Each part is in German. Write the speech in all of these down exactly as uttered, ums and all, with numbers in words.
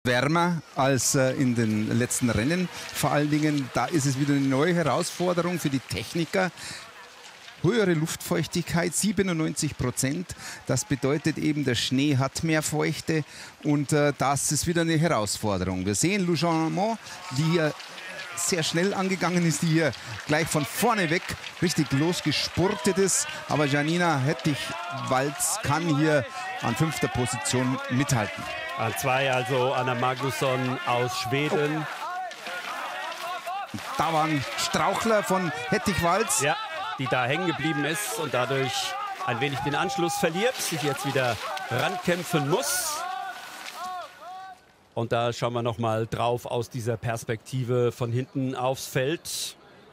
wärmer als äh, in den letzten Rennen. Vor allen Dingen, da ist es wieder eine neue Herausforderung für die Techniker. Höhere Luftfeuchtigkeit, siebenundneunzig Prozent. Das bedeutet eben, der Schnee hat mehr Feuchte und äh, das ist wieder eine Herausforderung. Wir sehen Lou Jeanmont, die hier sehr schnell angegangen ist, die hier gleich von vorne weg richtig losgespurtet ist. Aber Janina Hettich-Walz kann hier an fünfter Position mithalten. An zwei also Anna Magnusson aus Schweden. Oh. Da war ein Strauchler von Hettich-Walz. Ja, die da hängen geblieben ist und dadurch ein wenig den Anschluss verliert, sich jetzt wieder rankämpfen muss. Und da schauen wir noch mal drauf aus dieser Perspektive von hinten aufs Feld.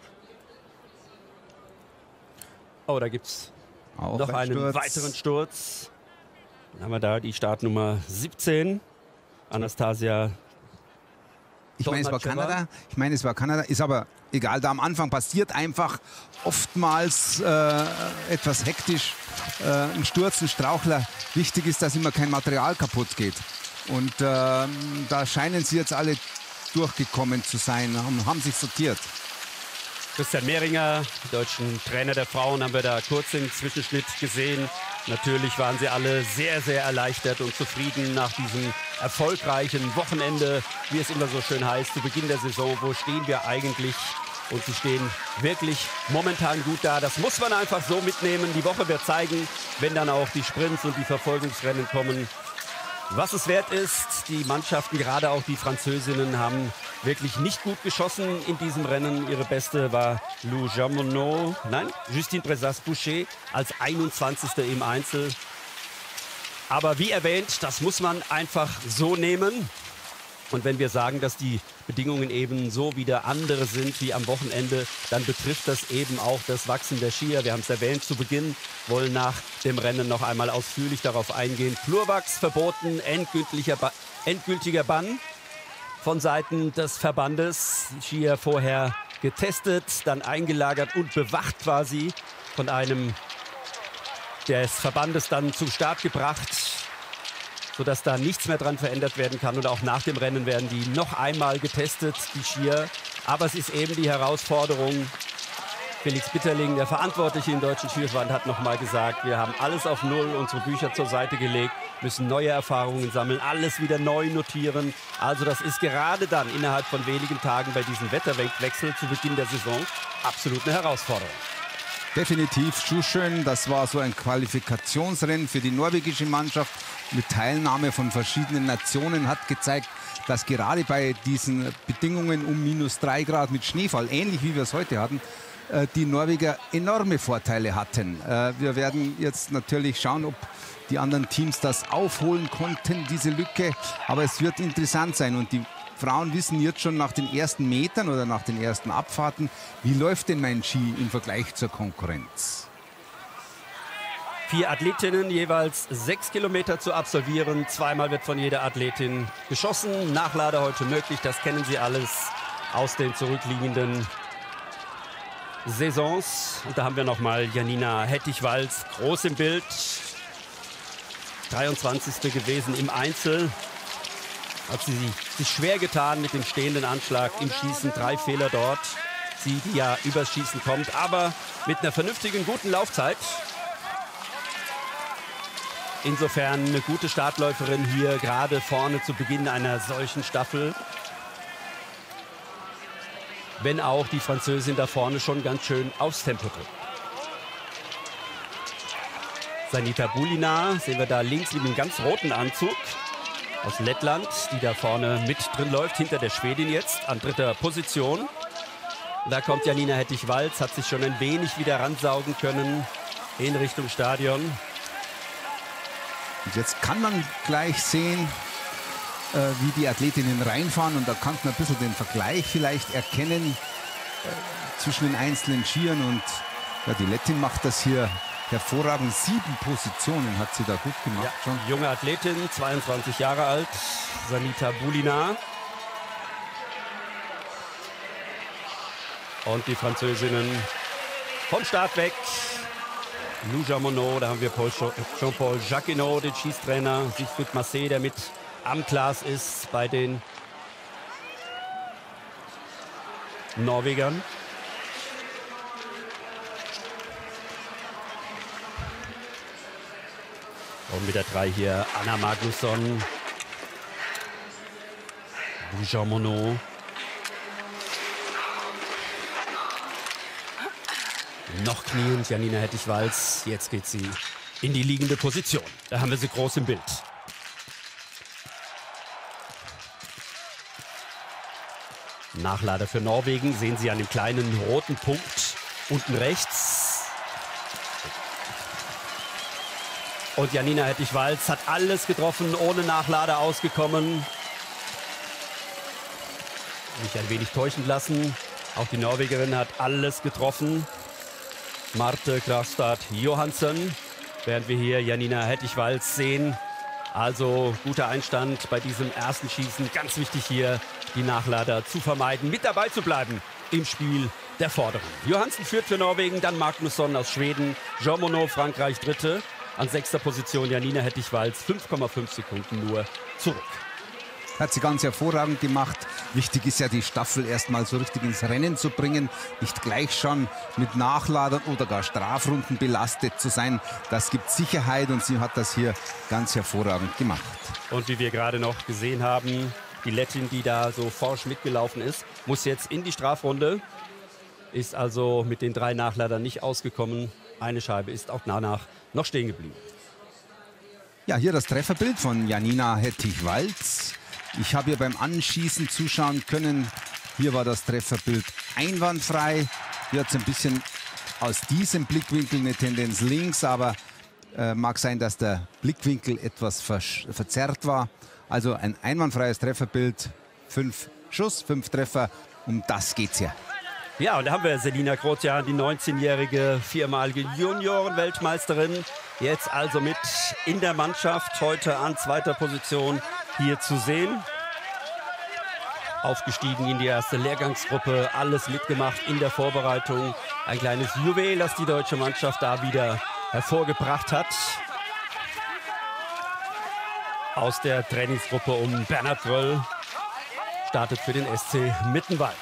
Oh, da gibt es noch ein einen Sturz. weiteren Sturz. Dann haben wir da die Startnummer siebzehn, Anastasia. Ich meine, es war Kanada. Ich meine, es war Kanada. Ist aber egal. Da am Anfang passiert einfach oftmals äh, etwas hektisch äh, ein Sturz, ein Strauchler. Wichtig ist, dass immer kein Material kaputt geht. Und äh, da scheinen sie jetzt alle durchgekommen zu sein, haben, haben sich sortiert. Christian Mehringer, deutschen Trainer der Frauen, haben wir da kurz im Zwischenschnitt gesehen. Natürlich waren sie alle sehr, sehr erleichtert und zufrieden nach diesem erfolgreichen Wochenende, wie es immer so schön heißt, zu Beginn der Saison. Wo stehen wir eigentlich? Und sie stehen wirklich momentan gut da. Das muss man einfach so mitnehmen. Die Woche wird zeigen, wenn dann auch die Sprints und die Verfolgungsrennen kommen, was es wert ist. Die Mannschaften, gerade auch die Französinnen, haben wirklich nicht gut geschossen in diesem Rennen. Ihre beste war Lou Jeanmont, nein, Justine Bressas-Boucher als einundzwanzigste im Einzel. Aber wie erwähnt, das muss man einfach so nehmen. Und wenn wir sagen, dass die Bedingungen eben so wieder andere sind wie am Wochenende, dann betrifft das eben auch das Wachsen der Skier. Wir haben es erwähnt zu Beginn, wollen nach dem Rennen noch einmal ausführlich darauf eingehen. Flurwachs verboten, endgültiger, ba endgültiger Bann von Seiten des Verbandes. Die Skier vorher getestet, dann eingelagert und bewacht quasi von einem des Verbandes dann zum Start gebracht, sodass da nichts mehr dran verändert werden kann. Und auch nach dem Rennen werden die noch einmal getestet, die Skier. Aber es ist eben die Herausforderung. Felix Bitterling, der Verantwortliche im Deutschen Skiverband, hat noch mal gesagt, wir haben alles auf Null, unsere Bücher zur Seite gelegt, müssen neue Erfahrungen sammeln, alles wieder neu notieren. Also das ist gerade dann innerhalb von wenigen Tagen bei diesem Wetterwechsel zu Beginn der Saison absolut eine Herausforderung. Definitiv schön. Das war so ein Qualifikationsrennen für die norwegische Mannschaft mit Teilnahme von verschiedenen Nationen, hat gezeigt, dass gerade bei diesen Bedingungen um minus drei Grad mit Schneefall, ähnlich wie wir es heute hatten, die Norweger enorme Vorteile hatten. Wir werden jetzt natürlich schauen, ob die anderen Teams das aufholen konnten, diese Lücke. Aber es wird interessant sein und die Frauen wissen jetzt schon nach den ersten Metern oder nach den ersten Abfahrten, wie läuft denn mein Ski im Vergleich zur Konkurrenz? Vier Athletinnen, jeweils sechs Kilometer zu absolvieren. Zweimal wird von jeder Athletin geschossen. Nachlade heute möglich, das kennen Sie alles aus den zurückliegenden Saisons. Und da haben wir nochmal Janina Hettich-Walz, groß im Bild. dreiundzwanzigste gewesen im Einzel. Hat sie sich schwer getan mit dem stehenden Anschlag im Schießen. Drei Fehler dort. Sie, die ja übers Schießen kommt, aber mit einer vernünftigen, guten Laufzeit. Insofern eine gute Startläuferin hier, gerade vorne zu Beginn einer solchen Staffel. Wenn auch die Französin da vorne schon ganz schön aufs Tempo drückt. Sanita Bulina sehen wir da links mit einem ganz roten Anzug aus Lettland, die da vorne mit drin läuft, hinter der Schwedin jetzt an dritter Position. Da kommt Janina Hettich-Walz, hat sich schon ein wenig wieder ransaugen können in Richtung Stadion. Und jetzt kann man gleich sehen, äh, wie die Athletinnen reinfahren. Und da kann man ein bisschen den Vergleich vielleicht erkennen äh, zwischen den einzelnen Skiern. Und ja, die Lettin macht das hier hervorragend. Sieben Positionen hat sie da gut gemacht. Ja, schon. Junge Athletin, zweiundzwanzig Jahre alt, Sanita Bulina. Und die Französinnen vom Start weg. Lou Jeanmont, da haben wir Jean-Paul Jacquinot, den Schießtrainer, Siegfried Massé, der mit am Glas ist bei den Norwegern. Und mit der drei hier Anna Magnusson, Jean Monod. Noch kniend Janina Hettich-Walz. Jetzt geht sie in die liegende Position. Da haben wir sie groß im Bild. Nachlader für Norwegen sehen Sie an dem kleinen roten Punkt unten rechts. Und Janina Hettich-Walz hat alles getroffen, ohne Nachlader ausgekommen. Mich ein wenig täuschen lassen. Auch die Norwegerin hat alles getroffen. Marte Kragstad Johansson, während wir hier Janina Hettich-Walz sehen. Also guter Einstand bei diesem ersten Schießen. Ganz wichtig hier, die Nachlader zu vermeiden, mit dabei zu bleiben im Spiel der Vorderen. Johansson führt für Norwegen, dann Magnusson aus Schweden, Jean Monod, Frankreich Dritte. An sechster Position Janina Hettich-Walz, fünf Komma fünf Sekunden nur zurück. Hat sie ganz hervorragend gemacht. Wichtig ist ja, die Staffel erstmal so richtig ins Rennen zu bringen. Nicht gleich schon mit Nachladern oder gar Strafrunden belastet zu sein. Das gibt Sicherheit und sie hat das hier ganz hervorragend gemacht. Und wie wir gerade noch gesehen haben, die Lettin, die da so forsch mitgelaufen ist, muss jetzt in die Strafrunde. Ist also mit den drei Nachladern nicht ausgekommen. Eine Scheibe ist auch danach noch stehen geblieben. Ja, hier das Trefferbild von Janina Hettich-Walz. Ich habe hier beim Anschießen zuschauen können. Hier war das Trefferbild einwandfrei. Hier hat es ein bisschen aus diesem Blickwinkel eine Tendenz links, aber äh, mag sein, dass der Blickwinkel etwas verzerrt war. Also ein einwandfreies Trefferbild. Fünf Schuss, fünf Treffer. Um das geht's ja. Ja, und da haben wir Selina Grothjan, die neunzehnjährige, viermalige Junioren-Weltmeisterin. Jetzt also mit in der Mannschaft, heute an zweiter Position hier zu sehen. Aufgestiegen in die erste Lehrgangsgruppe, alles mitgemacht in der Vorbereitung. Ein kleines Juwel, das die deutsche Mannschaft da wieder hervorgebracht hat. Aus der Trainingsgruppe um Bernhard Röll, startet für den S C Mittenwald.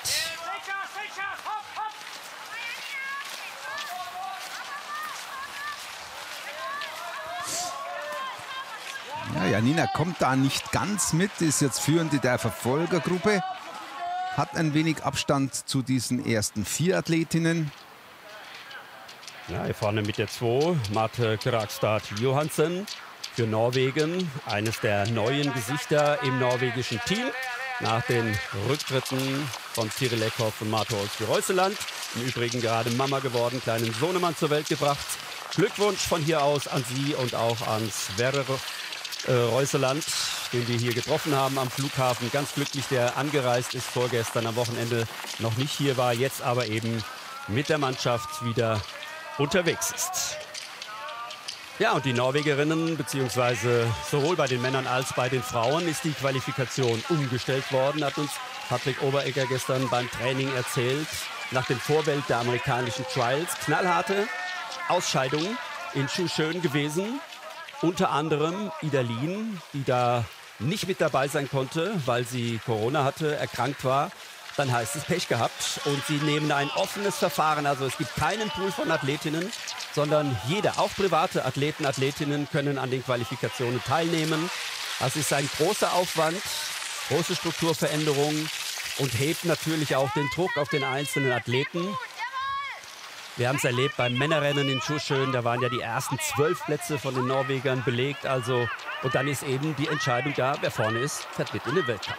Ja, Janina kommt da nicht ganz mit, ist jetzt Führende der Verfolgergruppe, hat ein wenig Abstand zu diesen ersten vier Athletinnen. Ja, hier vorne mit der zwei, Marte Kragstad Johansson für Norwegen, eines der neuen Gesichter im norwegischen Team. Nach den Rücktritten von Tiril Eckhoff und Marte Olsby-Reuseland. Im Übrigen gerade Mama geworden, kleinen Sohnemann zur Welt gebracht. Glückwunsch von hier aus an Sie und auch an Sverre äh, Reuseland, den wir hier getroffen haben am Flughafen. Ganz glücklich, der angereist ist, vorgestern am Wochenende noch nicht hier war, jetzt aber eben mit der Mannschaft wieder unterwegs ist. Ja, und die Norwegerinnen, beziehungsweise sowohl bei den Männern als bei den Frauen, ist die Qualifikation umgestellt worden, hat uns Patrick Oberegger gestern beim Training erzählt. Nach dem Vorbild der amerikanischen Trials. Knallharte Ausscheidungen in Schuschön gewesen. Unter anderem Idalin, die da nicht mit dabei sein konnte, weil sie Corona hatte, erkrankt war. Dann heißt es Pech gehabt und sie nehmen ein offenes Verfahren. Also es gibt keinen Pool von Athletinnen, sondern jeder, auch private Athleten, Athletinnen können an den Qualifikationen teilnehmen. Das ist ein großer Aufwand, große Strukturveränderung und hebt natürlich auch den Druck auf den einzelnen Athleten. Wir haben es erlebt beim Männerrennen in Schuschön, da waren ja die ersten zwölf Plätze von den Norwegern belegt. Also, und dann ist eben die Entscheidung da, wer vorne ist, fährt mit in den Weltcup.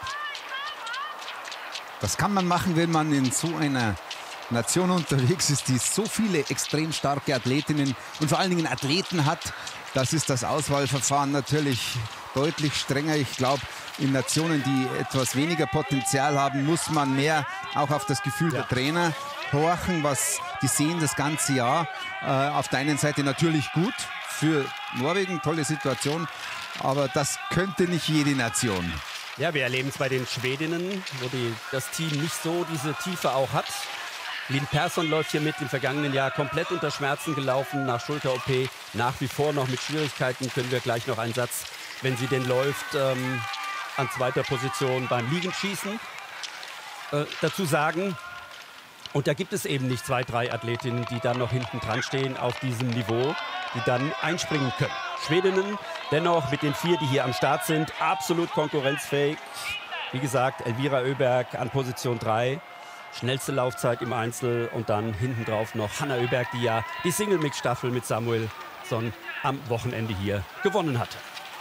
Das kann man machen, wenn man in so einer Nation unterwegs ist, die so viele extrem starke Athletinnen und vor allen Dingen Athleten hat. Das ist das Auswahlverfahren natürlich deutlich strenger. Ich glaube, in Nationen, die etwas weniger Potenzial haben, muss man mehr auch auf das Gefühl ja. der Trainer horchen, was die sehen das ganze Jahr. Äh, auf der einen Seite natürlich gut für Norwegen, tolle Situation, aber das könnte nicht jede Nation. Ja, wir erleben es bei den Schwedinnen, wo die, das Team nicht so diese Tiefe auch hat. Linn Persson läuft hier mit, im vergangenen Jahr komplett unter Schmerzen gelaufen, nach Schulter-O P, nach wie vor noch mit Schwierigkeiten, können wir gleich noch einen Satz, wenn sie denn läuft, ähm, an zweiter Position beim Liegenschießen. Äh, dazu sagen, und da gibt es eben nicht zwei, drei Athletinnen, die dann noch hinten dran stehen auf diesem Niveau, die dann einspringen können. Schwedinnen dennoch mit den vier, die hier am Start sind, absolut konkurrenzfähig. Wie gesagt, Elvira Öberg an Position drei. Schnellste Laufzeit im Einzel und dann hinten drauf noch Hanna Öberg, die ja die Single-Mix-Staffel mit Samuelsson am Wochenende hier gewonnen hatte.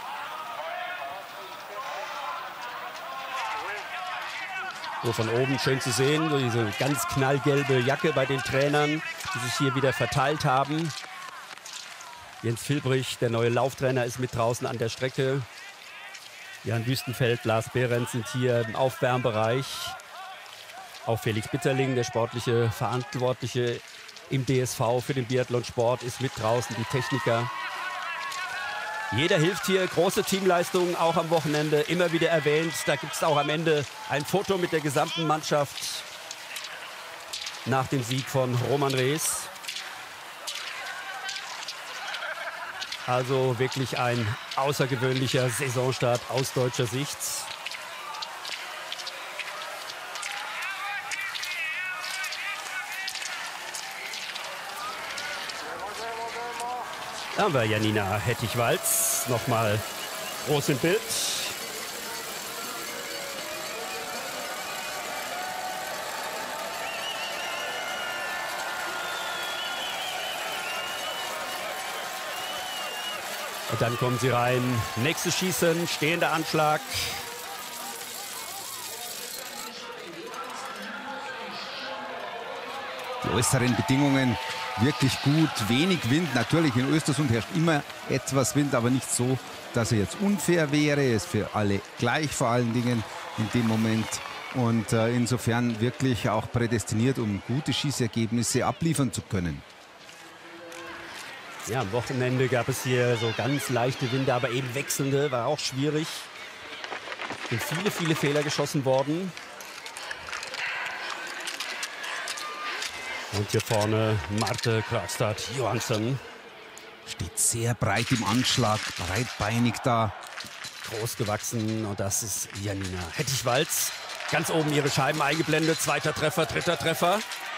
So von oben schön zu sehen, so diese ganz knallgelbe Jacke bei den Trainern, die sich hier wieder verteilt haben. Jens Filbrich, der neue Lauftrainer, ist mit draußen an der Strecke. Jan Wüstenfeld, Lars Behrens sind hier im Aufwärmbereich. Auch Felix Bitterling, der sportliche Verantwortliche im D S V für den Biathlonsport, ist mit draußen, die Techniker. Jeder hilft hier, große Teamleistungen, auch am Wochenende, immer wieder erwähnt. Da gibt es auch am Ende ein Foto mit der gesamten Mannschaft nach dem Sieg von Roman Rees. Also wirklich ein außergewöhnlicher Saisonstart aus deutscher Sicht. Da haben wir Janina Hettich-Walz nochmal groß im Bild. Und dann kommen sie rein. Nächstes Schießen, stehender Anschlag. Die äußeren Bedingungen wirklich gut, wenig Wind. Natürlich in Östersund herrscht immer etwas Wind, aber nicht so, dass er jetzt unfair wäre. Er ist für alle gleich vor allen Dingen in dem Moment. Und äh, insofern wirklich auch prädestiniert, um gute Schießergebnisse abliefern zu können. Ja, am Wochenende gab es hier so ganz leichte Winde, aber eben wechselnde, war auch schwierig. Sind viele, viele Fehler geschossen worden. Und hier vorne Marte Kragstad-Johansson. Steht sehr breit im Anschlag, breitbeinig da. Groß gewachsen und das ist Janina Hettich-Walz. Ganz oben ihre Scheiben eingeblendet. Zweiter Treffer, dritter Treffer.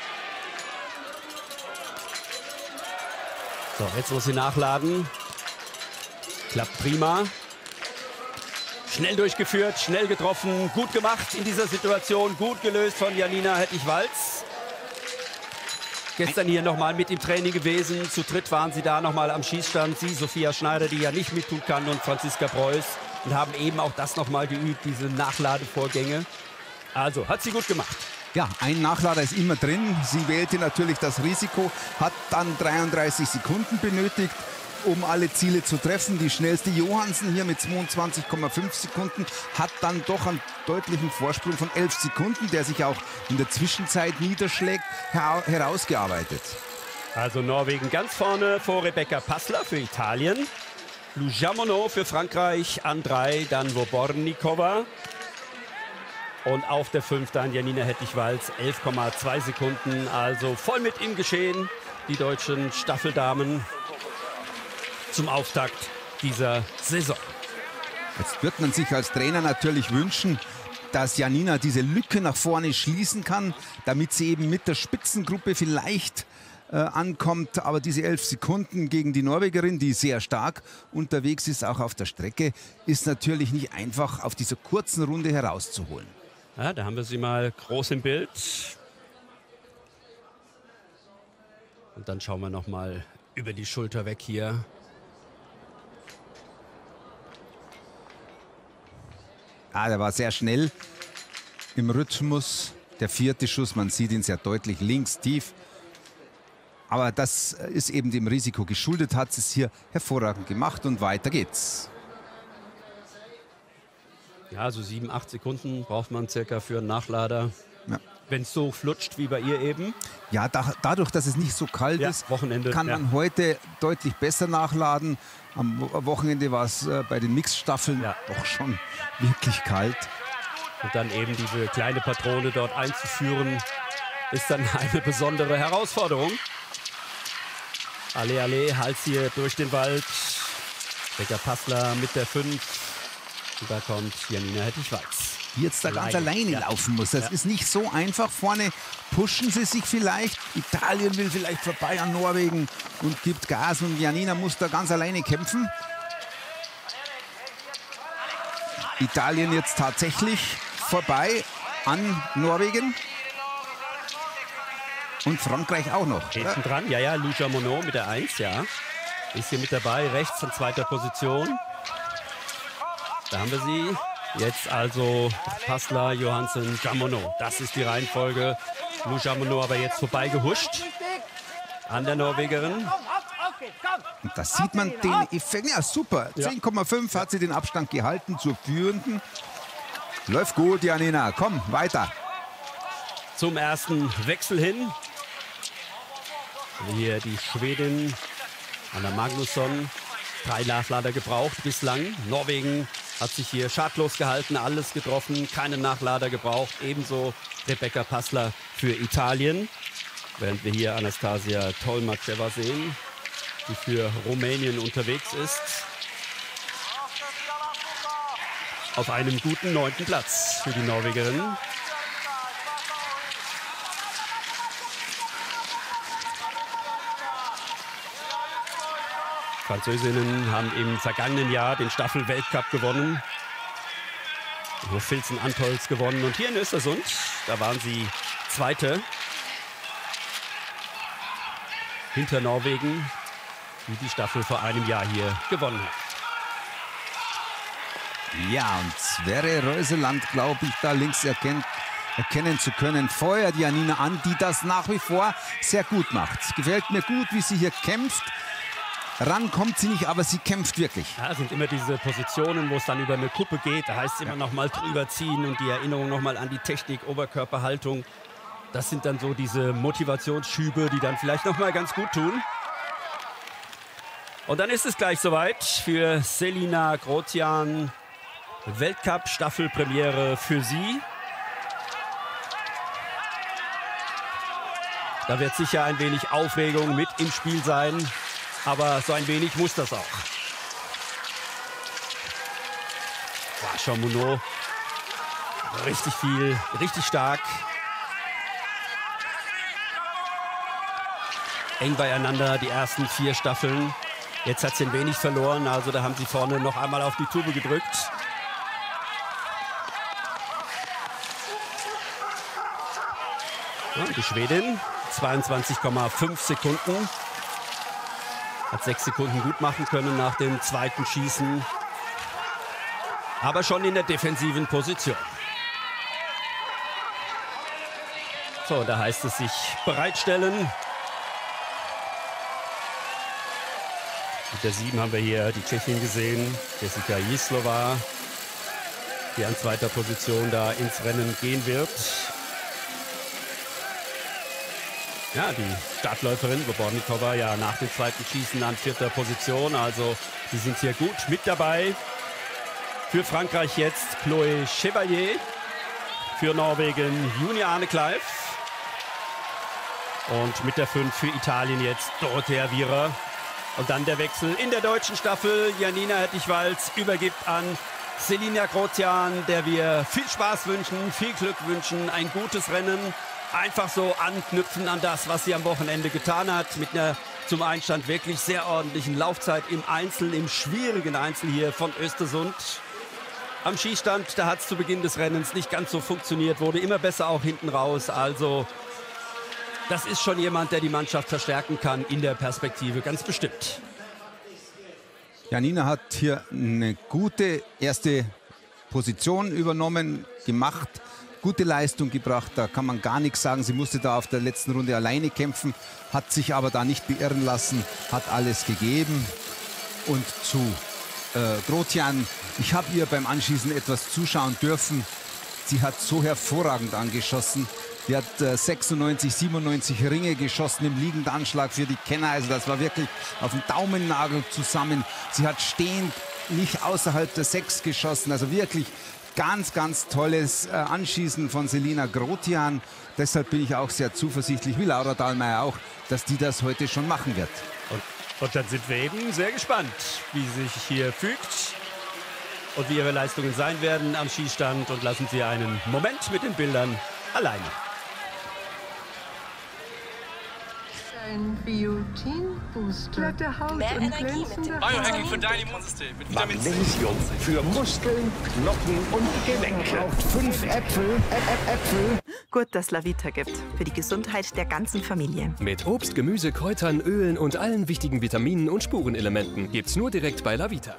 So, jetzt muss sie nachladen. Klappt prima. Schnell durchgeführt, schnell getroffen. Gut gemacht in dieser Situation. Gut gelöst von Janina Hettich-Walz. Gestern hier nochmal mit im Training gewesen. Zu dritt waren sie da nochmal am Schießstand. Sie, Sophia Schneider, die ja nicht mittun kann, und Franziska Preuß. Und haben eben auch das nochmal geübt, diese Nachladevorgänge. Also, hat sie gut gemacht. Ja, ein Nachlader ist immer drin. Sie wählte natürlich das Risiko, hat dann dreiunddreißig Sekunden benötigt, um alle Ziele zu treffen. Die schnellste Johansen hier mit zweiundzwanzig Komma fünf Sekunden hat dann doch einen deutlichen Vorsprung von elf Sekunden, der sich auch in der Zwischenzeit niederschlägt, her herausgearbeitet. Also Norwegen ganz vorne vor Rebecca Passler für Italien. Lou Jamonot für Frankreich an drei, dann Wobornikova. Und auf der fünf dann Janina Hettich-Walz, elf Komma zwei Sekunden. Also voll mit im Geschehen, die deutschen Staffeldamen zum Auftakt dieser Saison. Jetzt wird man sich als Trainer natürlich wünschen, dass Janina diese Lücke nach vorne schließen kann, damit sie eben mit der Spitzengruppe vielleicht äh, ankommt. Aber diese elf Sekunden gegen die Norwegerin, die sehr stark unterwegs ist, auch auf der Strecke, ist natürlich nicht einfach auf dieser kurzen Runde herauszuholen. Ja, da haben wir sie mal groß im Bild. Und dann schauen wir noch mal über die Schulter weg hier. Ah, der war sehr schnell im Rhythmus. Der vierte Schuss, man sieht ihn sehr deutlich links tief. Aber das ist eben dem Risiko geschuldet, hat es hier hervorragend gemacht und weiter geht's. Ja, so sieben, acht Sekunden braucht man circa für einen Nachlader. Ja. Wenn es so flutscht wie bei ihr eben. Ja, da, dadurch, dass es nicht so kalt ja, ist, Wochenende, kann man ja. heute deutlich besser nachladen. Am Wochenende war es äh, bei den Mixstaffeln ja. doch schon wirklich kalt. Und dann eben diese kleine Patrone dort einzuführen, ist dann eine besondere Herausforderung. Alle, alle, Hals hier durch den Wald. Rebecca Passler mit der fünf. Und da kommt Janina Hettich-Walz. Die jetzt da ganz alleine ja. laufen muss. Das ja. ist nicht so einfach. Vorne pushen sie sich vielleicht. Italien will vielleicht vorbei an Norwegen und gibt Gas. Und Janina muss da ganz alleine kämpfen. Italien jetzt tatsächlich vorbei an Norwegen. Und Frankreich auch noch. Hinten dran, ja, ja, Lucia Monod mit der eins, ja. Ist hier mit dabei, rechts in zweiter Position. Da haben wir sie. Jetzt also Passler, Johansen, Jamonot. Das ist die Reihenfolge. Lucia Monod aber jetzt vorbei gehuscht an der Norwegerin. Und da sieht man den Effekt. Ja, super. Ja. zehn Komma fünf hat sie den Abstand gehalten zur Führenden. Läuft gut, Janina. Komm, weiter. Zum ersten Wechsel hin. Hier die Schwedin Anna Magnusson. Drei Nachlader gebraucht bislang. Norwegen hat sich hier schadlos gehalten, alles getroffen, keine Nachlader gebraucht. Ebenso Rebecca Passler für Italien. Während wir hier Anastasia Tolmatscheva sehen, die für Rumänien unterwegs ist. Auf einem guten neunten Platz für die Norwegerin. Französinnen haben im vergangenen Jahr den Staffel-Weltcup gewonnen. Nur Filzen-Antolz gewonnen. Und hier in Östersund, da waren sie Zweite. Hinter Norwegen, die die Staffel vor einem Jahr hier gewonnen hat. Ja, und Sverre Reuseland, glaube ich, da links erkennt, erkennen zu können, feuert Janina an, die das nach wie vor sehr gut macht. Es gefällt mir gut, wie sie hier kämpft. Ran kommt sie nicht, aber sie kämpft wirklich. Ja, es sind immer diese Positionen, wo es dann über eine Kuppe geht. Da heißt es immer ja. noch mal drüber ziehen und die Erinnerung noch mal an die Technik, Oberkörperhaltung. Das sind dann so diese Motivationsschübe, die dann vielleicht noch mal ganz gut tun. Und dann ist es gleich soweit für Selina Grotian. Weltcup-Staffelpremiere für sie. Da wird sicher ein wenig Aufregung mit im Spiel sein. Aber so ein wenig muss das auch. Lucia Monod. Richtig viel, richtig stark. Eng beieinander, die ersten vier Staffeln. Jetzt hat sie ein wenig verloren, also da haben sie vorne noch einmal auf die Tube gedrückt. Ja, die Schwedin, zweiundzwanzig Komma fünf Sekunden. Hat sechs Sekunden gut machen können nach dem zweiten Schießen. Aber schon in der defensiven Position. So, da heißt es sich bereitstellen. Mit der sieben haben wir hier die Tschechin gesehen, Jessica Jislova, die an zweiter Position da ins Rennen gehen wird. Ja, die Startläuferin Bobrovnikova ja nach dem zweiten Schießen an vierter Position. Also sie sind hier gut mit dabei. Für Frankreich jetzt Chloé Chevalier. Für Norwegen Juniane Kleif. Und mit der fünf für Italien jetzt Dorothea Viera. Und dann der Wechsel in der deutschen Staffel. Janina Hettich-Walz übergibt an Selina Grotian, der wir viel Spaß wünschen, viel Glück wünschen, ein gutes Rennen. Einfach so anknüpfen an das, was sie am Wochenende getan hat. Mit einer zum Einstand wirklich sehr ordentlichen Laufzeit im Einzel, im schwierigen Einzel hier von Östersund. Am Schießstand, da hat es zu Beginn des Rennens nicht ganz so funktioniert, wurde immer besser auch hinten raus. Also das ist schon jemand, der die Mannschaft verstärken kann in der Perspektive, ganz bestimmt. Janina hat hier eine gute erste Position übernommen, gemacht. Gute Leistung gebracht, da kann man gar nichts sagen. Sie musste da auf der letzten Runde alleine kämpfen, hat sich aber da nicht beirren lassen, hat alles gegeben. Und zu äh, Grotian, ich habe ihr beim Anschießen etwas zuschauen dürfen. Sie hat so hervorragend angeschossen. Die hat äh, sechsundneunzig, siebenundneunzig Ringe geschossen im liegenden Anschlag für die Kenner. Also das war wirklich auf den Daumennagel zusammen. Sie hat stehend nicht außerhalb der Sechs geschossen. Also wirklich ganz, ganz tolles äh, Anschießen von Selina Grotian. Deshalb bin ich auch sehr zuversichtlich, wie Laura Dahlmeier auch, dass die das heute schon machen wird. Und, und dann sind wir eben sehr gespannt, wie sie sich hier fügt. und wie ihre Leistungen sein werden am Schießstand und lassen Sie einen Moment mit den Bildern alleine. Ein Biotin-Booster. Glatte Haut Mehr und Energie mit dem glänzende Biohacking für dein Immunsystem mit Vitamin C. Magnesium für Muskeln, Knochen und Gelenke. Braucht fünf Äpfel, Ä Äpfel. Gut, dass Lavita gibt. Für die Gesundheit der ganzen Familie. Mit Obst, Gemüse, Kräutern, Ölen und allen wichtigen Vitaminen und Spurenelementen. Gibt's nur direkt bei Lavita.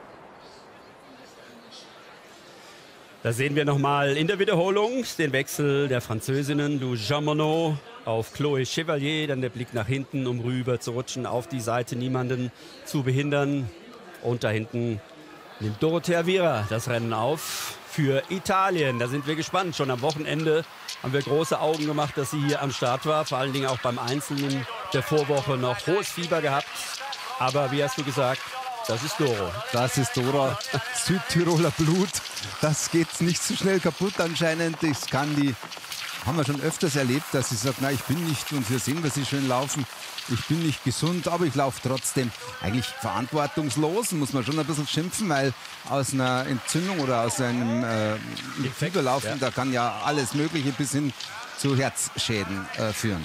Da sehen wir nochmal in der Wiederholung den Wechsel der Französinnen Lou Jean Monod auf Chloé Chevalier. Dann der Blick nach hinten, um rüber zu rutschen auf die Seite, niemanden zu behindern. Und da hinten nimmt Dorothea Viera das Rennen auf für Italien. Da sind wir gespannt. Schon am Wochenende haben wir große Augen gemacht, dass sie hier am Start war. Vor allen Dingen auch beim Einzelnen der Vorwoche noch hohes Fieber gehabt. Aber wie hast du gesagt, das ist Doro. Das ist Dora. Südtiroler Blut. Das geht nicht so schnell kaputt anscheinend. Das kann die, haben wir schon öfters erlebt, dass sie sagt, na, ich bin nicht, und hier sehen wir sie schön laufen, ich bin nicht gesund, aber ich laufe trotzdem. Eigentlich verantwortungslos, muss man schon ein bisschen schimpfen, weil aus einer Entzündung oder aus einem äh, Fieber laufen, ja. Da kann ja alles Mögliche bis hin zu Herzschäden äh, führen.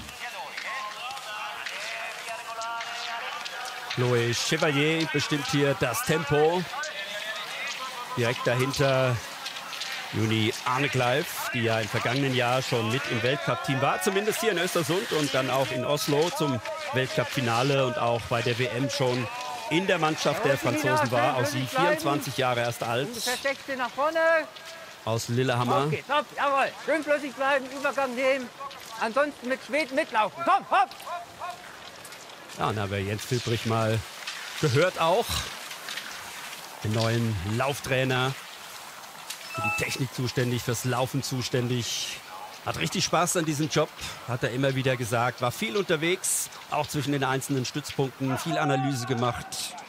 Chloé Chevalier bestimmt hier das Tempo. Direkt dahinter Juni Arnekleif, die ja im vergangenen Jahr schon mit im Weltcup-Team war. Zumindest hier in Östersund und dann auch in Oslo zum Weltcup-Finale und auch bei der W M schon in der Mannschaft der Franzosen war. Auch sie vierundzwanzig Jahre erst alt. Nach vorne. Aus Lillehammer. Okay, top, jawohl. Schön flüssig bleiben, Übergang nehmen. Ansonsten mit Schweden mitlaufen. Komm, hopp! Ja, und da haben wir Jens Filbrich mal gehört auch. Den neuen Lauftrainer. Für die Technik zuständig, fürs Laufen zuständig. Hat richtig Spaß an diesem Job, hat er immer wieder gesagt. War viel unterwegs, auch zwischen den einzelnen Stützpunkten. Viel Analyse gemacht.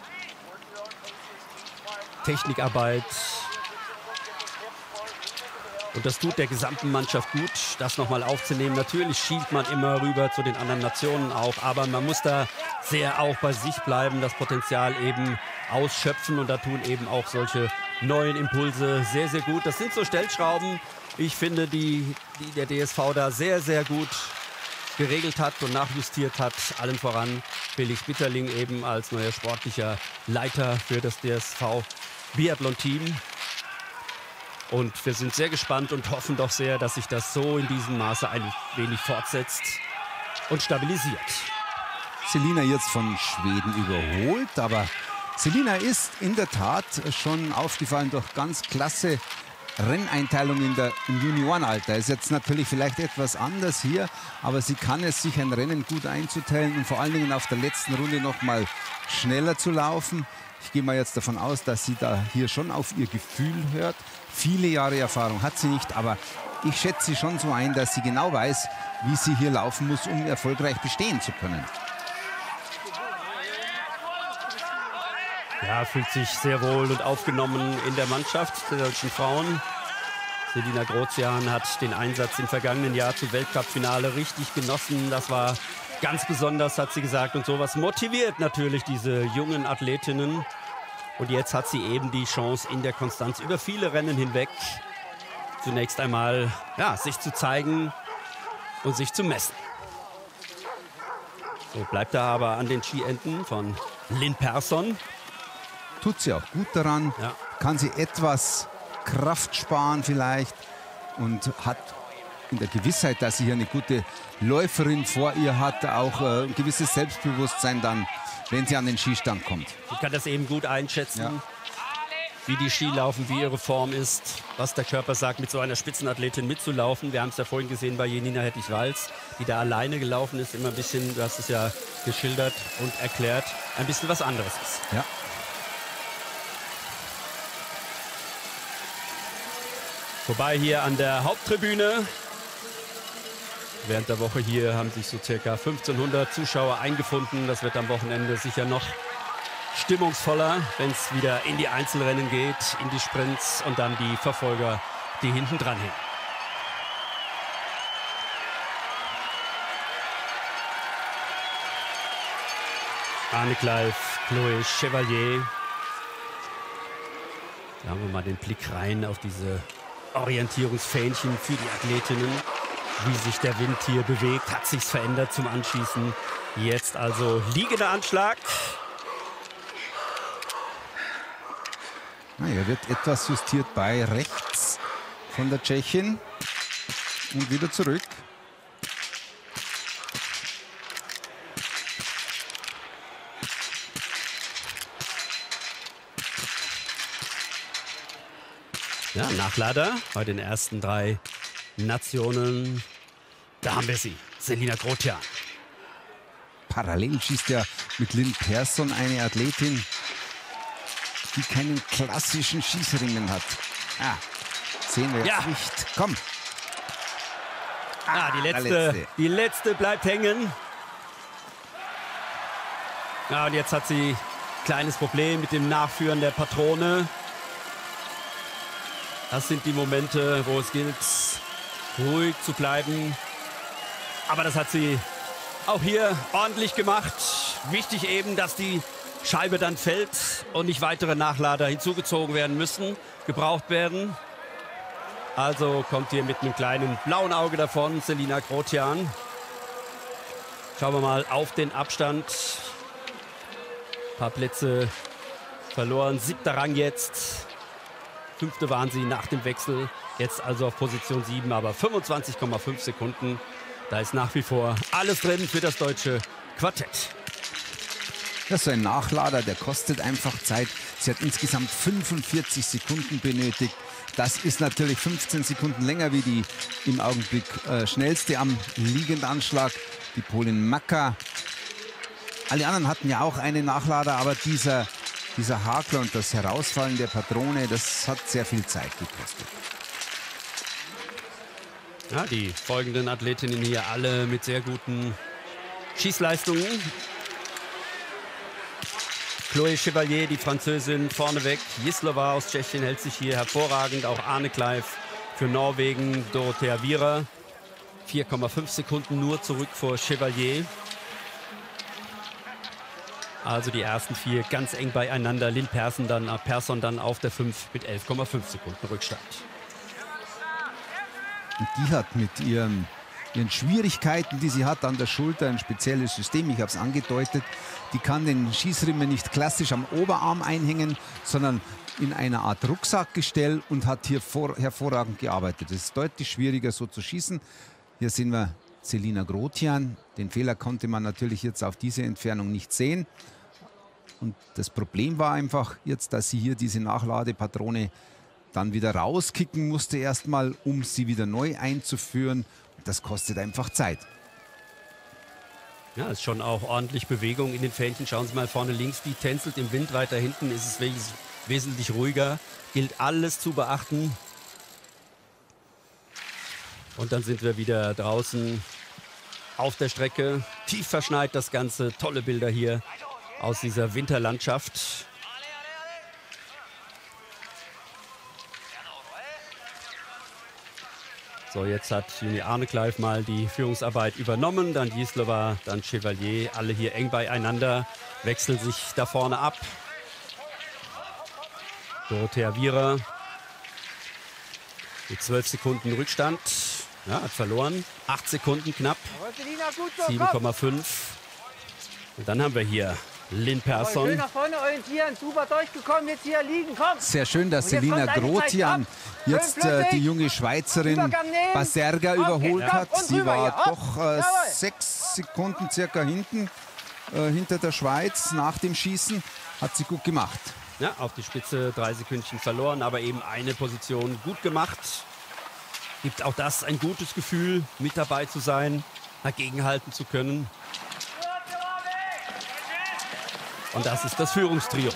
Technikarbeit. Und das tut der gesamten Mannschaft gut, das nochmal aufzunehmen. Natürlich schielt man immer rüber zu den anderen Nationen auch, aber man muss da sehr auch bei sich bleiben, das Potenzial eben ausschöpfen. Und da tun eben auch solche neuen Impulse sehr, sehr gut. Das sind so Stellschrauben, ich finde, die, die der D S V da sehr, sehr gut geregelt hat und nachjustiert hat. Allen voran Felix Bitterling eben als neuer sportlicher Leiter für das D S V Biathlon-Team. Und wir sind sehr gespannt und hoffen doch sehr, dass sich das so in diesem Maße ein wenig fortsetzt und stabilisiert. Selina jetzt von Schweden überholt, aber Selina ist in der Tat schon aufgefallen durch ganz klasse Renneinteilung in der, im Juniorenalter. Ist jetzt natürlich vielleicht etwas anders hier, aber sie kann es sich ein Rennen gut einzuteilen und vor allen Dingen auf der letzten Runde noch mal schneller zu laufen. Ich gehe mal jetzt davon aus, dass sie da hier schon auf ihr Gefühl hört. Viele Jahre Erfahrung hat sie nicht, aber ich schätze sie schon so ein, dass sie genau weiß, wie sie hier laufen muss, um erfolgreich bestehen zu können. Ja, fühlt sich sehr wohl und aufgenommen in der Mannschaft der deutschen Frauen. Selina Grozian hat den Einsatz im vergangenen Jahr zum Weltcup-Finale richtig genossen. Das war ganz besonders, hat sie gesagt. Und sowas motiviert natürlich diese jungen Athletinnen. Und jetzt hat sie eben die Chance in der Konstanz über viele Rennen hinweg zunächst einmal ja, sich zu zeigen und sich zu messen. So bleibt er aber an den Skienden von Lynn Persson. Tut sie auch gut daran, ja. Kann sie etwas Kraft sparen vielleicht und hat in der Gewissheit, dass sie hier eine gute Läuferin vor ihr hat, auch äh, ein gewisses Selbstbewusstsein dann, wenn sie an den Skistand kommt. Sie kann das eben gut einschätzen, ja. Wie die Ski laufen, wie ihre Form ist, was der Körper sagt, mit so einer Spitzenathletin mitzulaufen. Wir haben es ja vorhin gesehen bei Jenina Hettich-Walz, die da alleine gelaufen ist, immer ein bisschen, du hast es ja geschildert und erklärt, ein bisschen was anderes ist. Ja. Vorbei hier an der Haupttribüne. Während der Woche hier haben sich so circa fünfzehnhundert Zuschauer eingefunden. Das wird am Wochenende sicher noch stimmungsvoller, wenn es wieder in die Einzelrennen geht, in die Sprints und dann die Verfolger, die hinten dran hängen. Arnekleif, Chloé Chevalier. Da haben wir mal den Blick rein auf diese Orientierungsfähnchen für die Athletinnen. Wie sich der Wind hier bewegt, hat sich's verändert zum Anschießen. Jetzt also liegender Anschlag. Na, er wird etwas justiert bei rechts von der Tschechin und wieder zurück. Ja, Nachlader bei den ersten drei Nationen. Da haben wir sie, Selina Grotian. Parallel schießt ja mit Lynn Persson eine Athletin, die keinen klassischen Schießringen hat. Ah, sehen wir jetzt Ja. nicht. Komm. Ah, die der letzte, letzte. die letzte bleibt hängen. Ja, und jetzt hat sie ein kleines Problem mit dem Nachführen der Patrone. Das sind die Momente, wo es gilt, ruhig zu bleiben. Aber das hat sie auch hier ordentlich gemacht. Wichtig eben, dass die Scheibe dann fällt und nicht weitere Nachlader hinzugezogen werden müssen, gebraucht werden. Also kommt hier mit einem kleinen blauen Auge davon Selina Grotian. Schauen wir mal auf den Abstand. Ein paar Plätze verloren. Siebter Rang jetzt. Fünfte waren sie nach dem Wechsel. Jetzt also auf Position sieben, aber fünfundzwanzig Komma fünf Sekunden. Da ist nach wie vor alles drin für das deutsche Quartett. Das ist so ein Nachlader, der kostet einfach Zeit. Sie hat insgesamt fünfundvierzig Sekunden benötigt. Das ist natürlich fünfzehn Sekunden länger wie die im Augenblick äh, schnellste am Liegendanschlag, die Polin Maka. Alle anderen hatten ja auch einen Nachlader, aber dieser, dieser Hakler und das Herausfallen der Patrone, das hat sehr viel Zeit gekostet. Ja, die folgenden Athletinnen hier alle mit sehr guten Schießleistungen. Chloé Chevalier, die Französin, vorneweg. Jislova aus Tschechien hält sich hier hervorragend. Auch Arne Kleif für Norwegen. Dorothea Viera. vier Komma fünf Sekunden nur zurück vor Chevalier. Also die ersten vier ganz eng beieinander. Lynn Persson dann, Persson dann auf der fünf mit elf Komma fünf Sekunden Rückstand. Und die hat mit ihren, ihren Schwierigkeiten, die sie hat an der Schulter, ein spezielles System, ich habe es angedeutet. Die kann den Schießriemen nicht klassisch am Oberarm einhängen, sondern in einer Art Rucksackgestell und hat hier vor, hervorragend gearbeitet. Es ist deutlich schwieriger so zu schießen. Hier sehen wir Selina Grotian. Den Fehler konnte man natürlich jetzt auf diese Entfernung nicht sehen. Und das Problem war einfach jetzt, dass sie hier diese Nachladepatrone dann wieder rauskicken musste erstmal, um sie wieder neu einzuführen. Das kostet einfach Zeit. Ja, ist schon auch ordentlich Bewegung in den Fähnchen. Schauen Sie mal vorne links, die tänzelt im Wind. Weiter hinten ist es wes wesentlich ruhiger. Gilt alles zu beachten. Und dann sind wir wieder draußen auf der Strecke. Tief verschneit das Ganze. Tolle Bilder hier aus dieser Winterlandschaft. So, jetzt hat Juni Arnekleif mal die Führungsarbeit übernommen. Dann Jislova, dann Chevalier. Alle hier eng beieinander. Wechseln sich da vorne ab. Dorothea Viera mit zwölf Sekunden Rückstand. Ja, hat verloren. acht Sekunden knapp. sieben Komma fünf. Und dann haben wir hier Lynn Persson. Schön nach vorne orientieren, super durchgekommen, jetzt hier liegen, komm. Sehr schön, dass Und jetzt Selina kommt eine Grotian Zeit ab. jetzt Schön äh, die flüssig. junge Schweizerin Übergang nehmen. Baserga Hopp, überholt ja. hat. Und Sie rüber war hier. Hopp. doch äh, Jawohl. sechs Sekunden circa hinten, äh, hinter der Schweiz nach dem Schießen. Hat sie gut gemacht. Ja, auf die Spitze drei Sekündchen verloren, aber eben eine Position gut gemacht. Gibt auch das ein gutes Gefühl, mit dabei zu sein, dagegenhalten zu können. Und das ist das Führungstrio.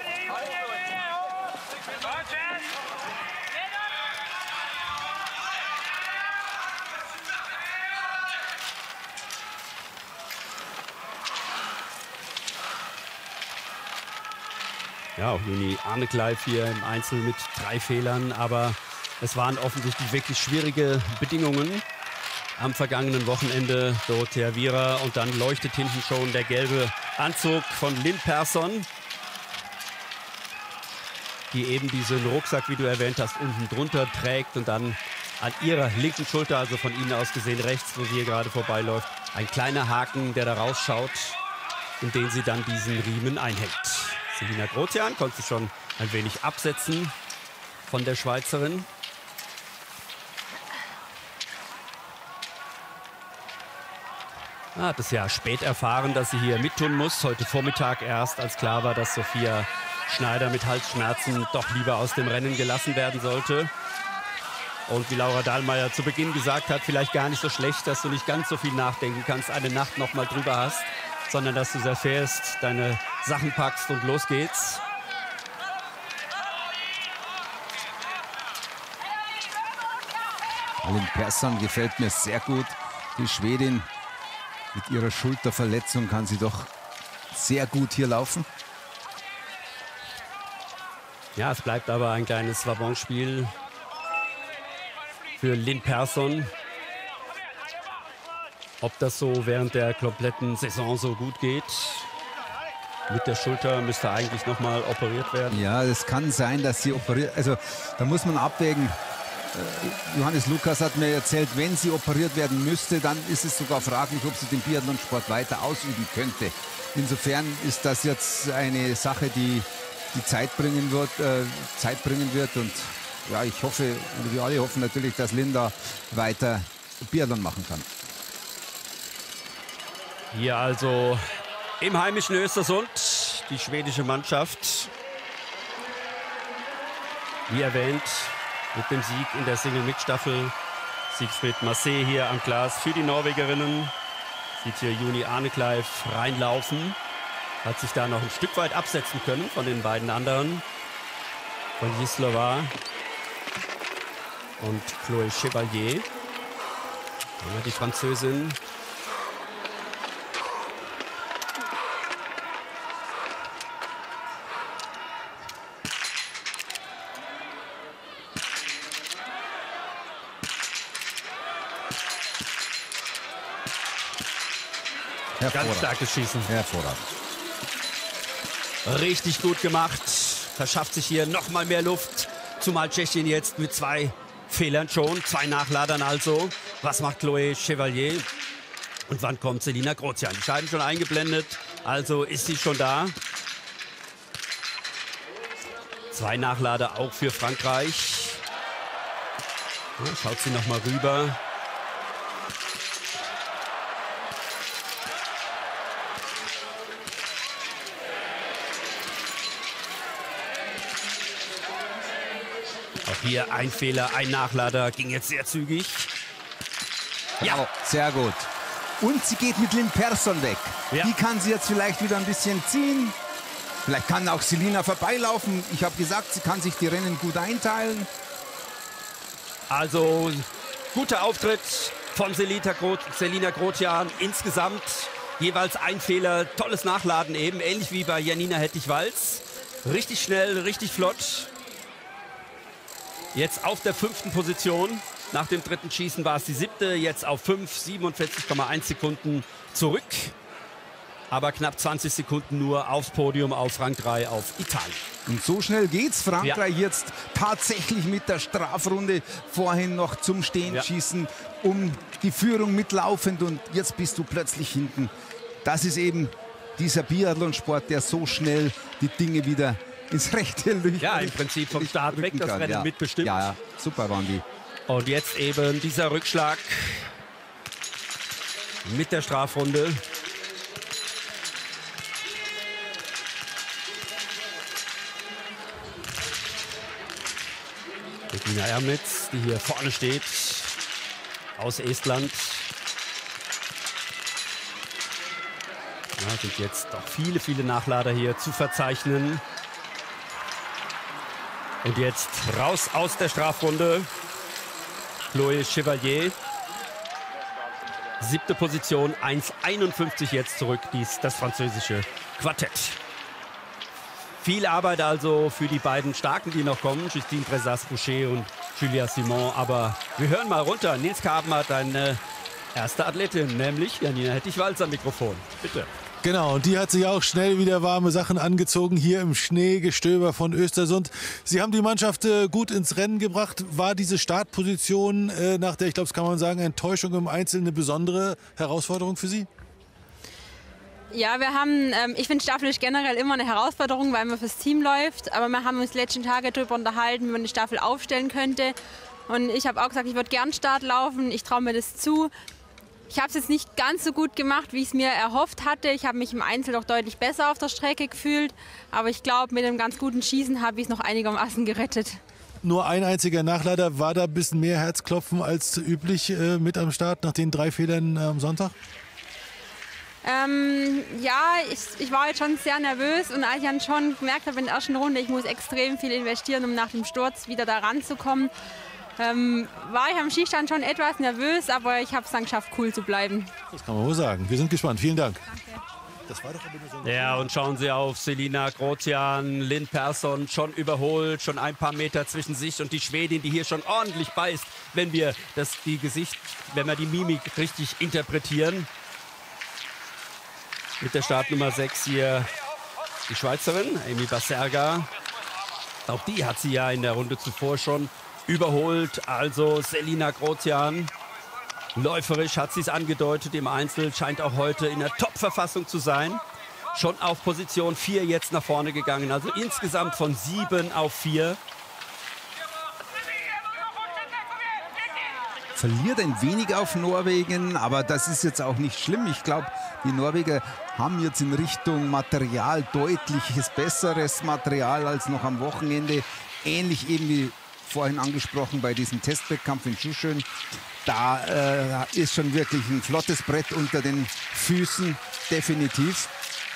Ja, auch Juni Arnekleif hier im Einzel mit drei Fehlern, aber es waren offensichtlich wirklich schwierige Bedingungen am vergangenen Wochenende. Dorothea Viera und dann leuchtet hinten schon der gelbe Anzug von Lynn Persson. die eben diesen Rucksack, wie du erwähnt hast, unten drunter trägt und dann an ihrer linken Schulter, also von Ihnen aus gesehen rechts, wo sie hier gerade vorbeiläuft, ein kleiner Haken, der da rausschaut, in den sie dann diesen Riemen einhängt. Selina Grotian konnte sich schon ein wenig absetzen von der Schweizerin. Ah, hat es ja spät erfahren, dass sie hier mittun muss. Heute Vormittag erst, als klar war, dass Sophia Schneider mit Halsschmerzen doch lieber aus dem Rennen gelassen werden sollte. Und wie Laura Dahlmeier zu Beginn gesagt hat, vielleicht gar nicht so schlecht, dass du nicht ganz so viel nachdenken kannst, eine Nacht noch mal drüber hast, sondern dass du sehr fährst, deine Sachen packst und los geht's. Lynn Persson gefällt mir sehr gut. Die Schwedin mit ihrer Schulterverletzung kann sie doch sehr gut hier laufen. Ja, es bleibt aber ein kleines Wabonspiel für Lynn Persson. Ob das so während der kompletten Saison so gut geht. Mit der Schulter müsste eigentlich noch mal operiert werden. Ja, es kann sein, dass sie operiert. Also da muss man abwägen. Johannes Lukas hat mir erzählt, wenn sie operiert werden müsste, dann ist es sogar fraglich, ob sie den Biathlonsport weiter ausüben könnte. Insofern ist das jetzt eine Sache, die die Zeit bringen wird, äh, Zeit bringen wird. Und ja, ich hoffe, und wir alle hoffen natürlich, dass Linda weiter Biathlon machen kann. Hier also im heimischen Östersund die schwedische Mannschaft. Wie erwähnt, mit dem Sieg in der Single-Mix-Staffel. Siegfried Massé hier am Glas für die Norwegerinnen. Sieht hier Juni Arnekleif reinlaufen. Hat sich da noch ein Stück weit absetzen können von den beiden anderen. Von Jislova und Chloé Chevalier. Ja, die Französin. Ganz starkes Schießen. Hervorragend. Richtig gut gemacht. Verschafft sich hier noch mal mehr Luft. Zumal Tschechien jetzt mit zwei Fehlern schon, zwei Nachladern also. Was macht Chloé Chevalier? Und wann kommt Selina Grotian? Die Scheiben schon eingeblendet. Also ist sie schon da. Zwei Nachlader auch für Frankreich. Ja, schaut sie noch mal rüber. Hier ein Fehler, ein Nachlader, ging jetzt sehr zügig. Ja, oh, sehr gut. Und sie geht mit Lynn Persson weg. Ja. Die kann sie jetzt vielleicht wieder ein bisschen ziehen. Vielleicht kann auch Selina vorbeilaufen. Ich habe gesagt, sie kann sich die Rennen gut einteilen. Also guter Auftritt von Selina Grotian. Insgesamt jeweils ein Fehler, tolles Nachladen eben, ähnlich wie bei Janina Hettich-Walz. Richtig schnell, richtig flott. Jetzt auf der fünften Position. Nach dem dritten Schießen war es die siebte. Jetzt auf fünf, siebenundvierzig Komma eins Sekunden zurück. Aber knapp zwanzig Sekunden nur aufs Podium auf Rang drei auf Italien. Und so schnell geht's. Frankreich ja. jetzt tatsächlich mit der Strafrunde vorhin noch zum Stehenschießen, ja. um die Führung mitlaufend. Und jetzt bist du plötzlich hinten. Das ist eben dieser Biathlonsport, der so schnell die Dinge wieder ins rechte Licht. Ja, im Prinzip vom Start weg das Rennen ja. mitbestimmt. Ja, ja, super waren die. Und jetzt eben dieser Rückschlag mit der Strafrunde. Regina Ermetz, die hier vorne steht, aus Estland. Ja, sind jetzt doch viele, viele Nachlader hier zu verzeichnen. Und jetzt raus aus der Strafrunde. Chloé Chevalier. Siebte Position, eins einundfünfzig jetzt zurück, dies das französische Quartett. Viel Arbeit also für die beiden Starken, die noch kommen, Justine Bressas-Boucher und Julia Simon. Aber wir hören mal runter. Nils Karben hat eine erste Athletin, nämlich Janina Hettich-Walz am Mikrofon. Bitte. Genau, und die hat sich auch schnell wieder warme Sachen angezogen, hier im Schneegestöber von Östersund. Sie haben die Mannschaft äh, gut ins Rennen gebracht. War diese Startposition, äh, nach der, ich glaube, das kann man sagen, Enttäuschung im Einzelnen, eine besondere Herausforderung für Sie? Ja, wir haben, ähm, ich finde Staffel ist generell immer eine Herausforderung, weil man fürs Team läuft. Aber wir haben uns die letzten Tage darüber unterhalten, wie man die Staffel aufstellen könnte. Und ich habe auch gesagt, ich würde gern Start laufen, ich traue mir das zu. Ich habe es jetzt nicht ganz so gut gemacht, wie ich es mir erhofft hatte. Ich habe mich im Einzel doch deutlich besser auf der Strecke gefühlt. Aber ich glaube, mit einem ganz guten Schießen habe ich es noch einigermaßen gerettet. Nur ein einziger Nachlader. War da ein bisschen mehr Herzklopfen als üblich äh, mit am Start nach den drei Fehlern äh, am Sonntag? Ähm, ja, ich, ich war jetzt schon sehr nervös. Und als ich dann schon gemerkt habe in der ersten Runde, ich muss extrem viel investieren, um nach dem Sturz wieder da ranzukommen, Ähm, war ich am Skistand schon etwas nervös, aber ich habe es dann geschafft, cool zu bleiben. Das kann man wohl sagen. Wir sind gespannt. Vielen Dank. Danke. Das war doch aber nur so ja, und schauen Sie auf Selina Grotian, Lynn Persson schon überholt, schon ein paar Meter zwischen sich und die Schwedin, die hier schon ordentlich beißt, wenn wir das die Gesicht, wenn wir die Mimik richtig interpretieren. Mit der Startnummer sechs hier die Schweizerin, Amy Baserga. Auch die hat sie ja in der Runde zuvor schon überholt, also Selina Grotian. Läuferisch hat sie es angedeutet im Einzel, scheint auch heute in der Top-Verfassung zu sein. Schon auf Position vier jetzt nach vorne gegangen, also insgesamt von sieben auf vier. Verliert ein wenig auf Norwegen, aber das ist jetzt auch nicht schlimm. Ich glaube, die Norweger haben jetzt in Richtung Material deutliches besseres Material als noch am Wochenende. Ähnlich eben wie vorhin angesprochen bei diesem Testwettkampf in Schuschön. Da äh, ist schon wirklich ein flottes Brett unter den Füßen, definitiv.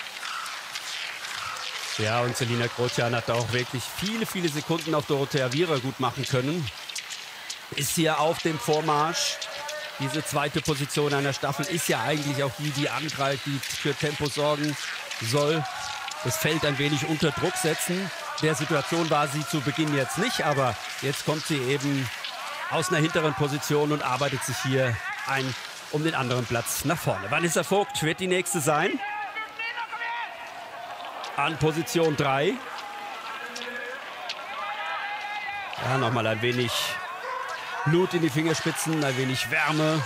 Ja, und Selina Grotian hat auch wirklich viele, viele Sekunden auf Dorothea Viera gut machen können. Ist hier auf dem Vormarsch. Diese zweite Position einer Staffel ist ja eigentlich auch die, die angreift, die für Tempo sorgen soll. Das Feld ein wenig unter Druck setzen. Der Situation war sie zu Beginn jetzt nicht, aber jetzt kommt sie eben aus einer hinteren Position und arbeitet sich hier ein um den anderen Platz nach vorne. Vanessa Vogt wird die nächste sein. An Position drei. Ja, nochmal ein wenig Blut in die Fingerspitzen, ein wenig Wärme.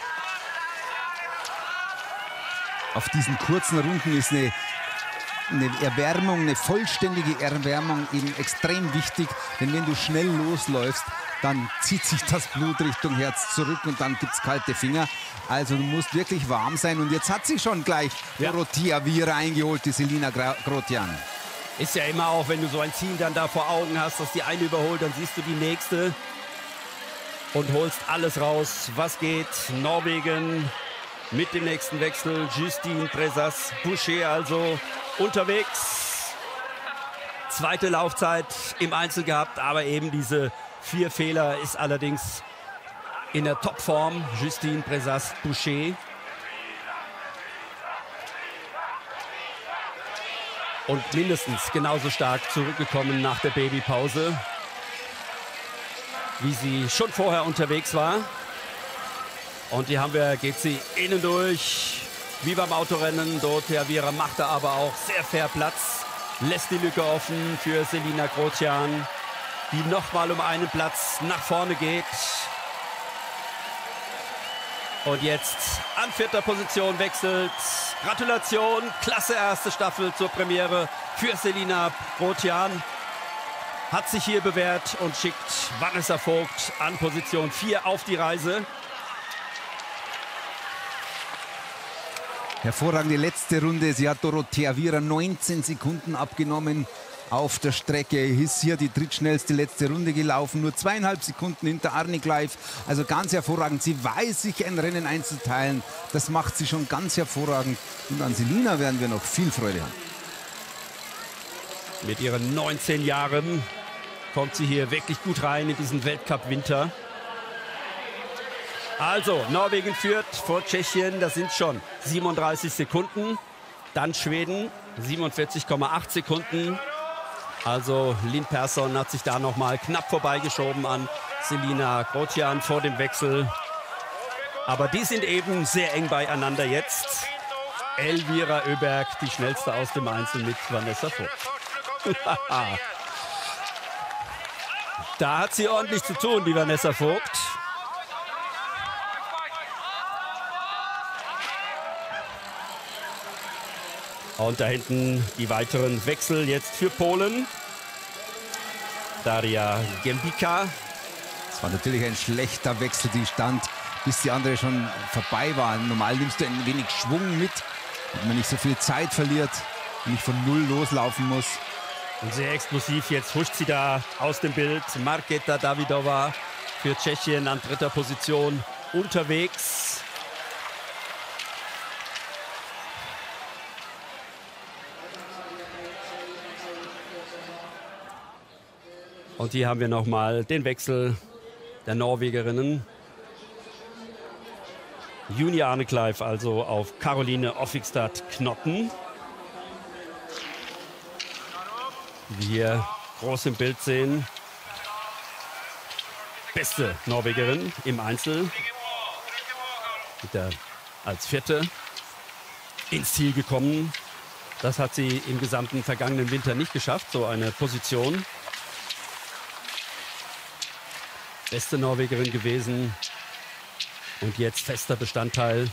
Auf diesen kurzen Runden ist eine Eine Erwärmung, eine vollständige Erwärmung eben extrem wichtig, denn wenn du schnell losläufst, dann zieht sich das Blut Richtung Herz zurück und dann gibt es kalte Finger. Also du musst wirklich warm sein und jetzt hat sie schon gleich ja. Dorothea Viera eingeholt, die Selina Grotian. Ist ja immer auch, wenn du so ein Ziel dann da vor Augen hast, dass die eine überholt, dann siehst du die nächste und holst alles raus, was geht. Norwegen mit dem nächsten Wechsel, Justine Brezas Boucher also unterwegs. Zweite Laufzeit im Einzel gehabt, aber eben diese vier Fehler ist allerdings in der Topform. Justine Brezas Boucher. Und mindestens genauso stark zurückgekommen nach der Babypause, wie sie schon vorher unterwegs war. Und hier haben wir, geht sie innen durch. Wie beim Autorennen, Dorothea Viera macht da aber auch sehr fair Platz. Lässt die Lücke offen für Selina Grotian, die nochmal um einen Platz nach vorne geht. Und jetzt an vierter Position wechselt. Gratulation, klasse erste Staffel zur Premiere für Selina Grotian. Hat sich hier bewährt und schickt Vanessa Vogt an Position vier auf die Reise. Hervorragende letzte Runde. Sie hat Dorothea Viera neunzehn Sekunden abgenommen auf der Strecke. Ist hier die drittschnellste letzte Runde gelaufen. Nur zweieinhalb Sekunden hinter Arne Gleif. Also ganz hervorragend. Sie weiß sich ein Rennen einzuteilen. Das macht sie schon ganz hervorragend. Und an Selina werden wir noch viel Freude haben. Mit ihren neunzehn Jahren kommt sie hier wirklich gut rein in diesen Weltcup-Winter. Also, Norwegen führt vor Tschechien, das sind schon siebenunddreißig Sekunden. Dann Schweden, siebenundvierzig Komma acht Sekunden. Also Lynn Persson hat sich da noch mal knapp vorbeigeschoben an Selina Grotian vor dem Wechsel. Aber die sind eben sehr eng beieinander jetzt. Elvira Öberg, die schnellste aus dem Einzel mit Vanessa Vogt. Da hat sie ordentlich zu tun, die Vanessa Vogt. Und da hinten die weiteren Wechsel jetzt für Polen. Daria Gębicka. Das war natürlich ein schlechter Wechsel, die stand, bis die andere schon vorbei war. Normal nimmst du ein wenig Schwung mit, damit man nicht so viel Zeit verliert, nicht von null loslaufen muss. Und sehr explosiv, jetzt huscht sie da aus dem Bild. Markéta Davidová für Tschechien an dritter Position unterwegs. Und hier haben wir nochmal den Wechsel der Norwegerinnen. Juni Arnekleif also auf Caroline Offigstad Knotten. Die wir hier groß im Bild sehen. Beste Norwegerin im Einzel. Mit der als Vierte ins Ziel gekommen. Das hat sie im gesamten vergangenen Winter nicht geschafft, so eine Position. Beste Norwegerin gewesen und jetzt fester Bestandteil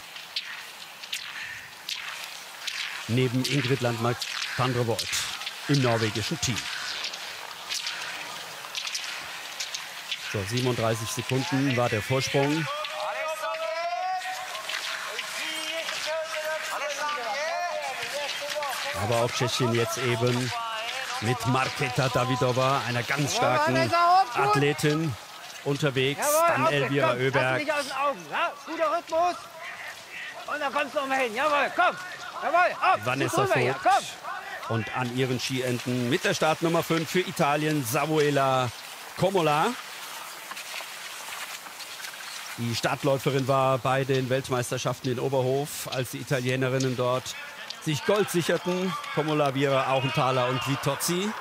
neben Ingrid Landmark-Tandrevold im norwegischen Team. So, siebenunddreißig Sekunden war der Vorsprung. Aber auch Tschechien jetzt eben mit Markéta Davidová, einer ganz starken Athletin, unterwegs. Jawohl, dann Hauptweg, Elvira komm, Öberg. lass dich nicht aus den Augen, ja? Guter Rhythmus. Und dann kommst du noch mal hin. Jawohl, komm. Jawohl, auf. Vanessa Vogt. Ja, Vogt. Und an ihren Skienden mit der Startnummer fünf für Italien Samuela Comola. Die Startläuferin war bei den Weltmeisterschaften in Oberhof, als die Italienerinnen dort sich Gold sicherten. Comola, Vira, Auchenthaler und Vitozzi.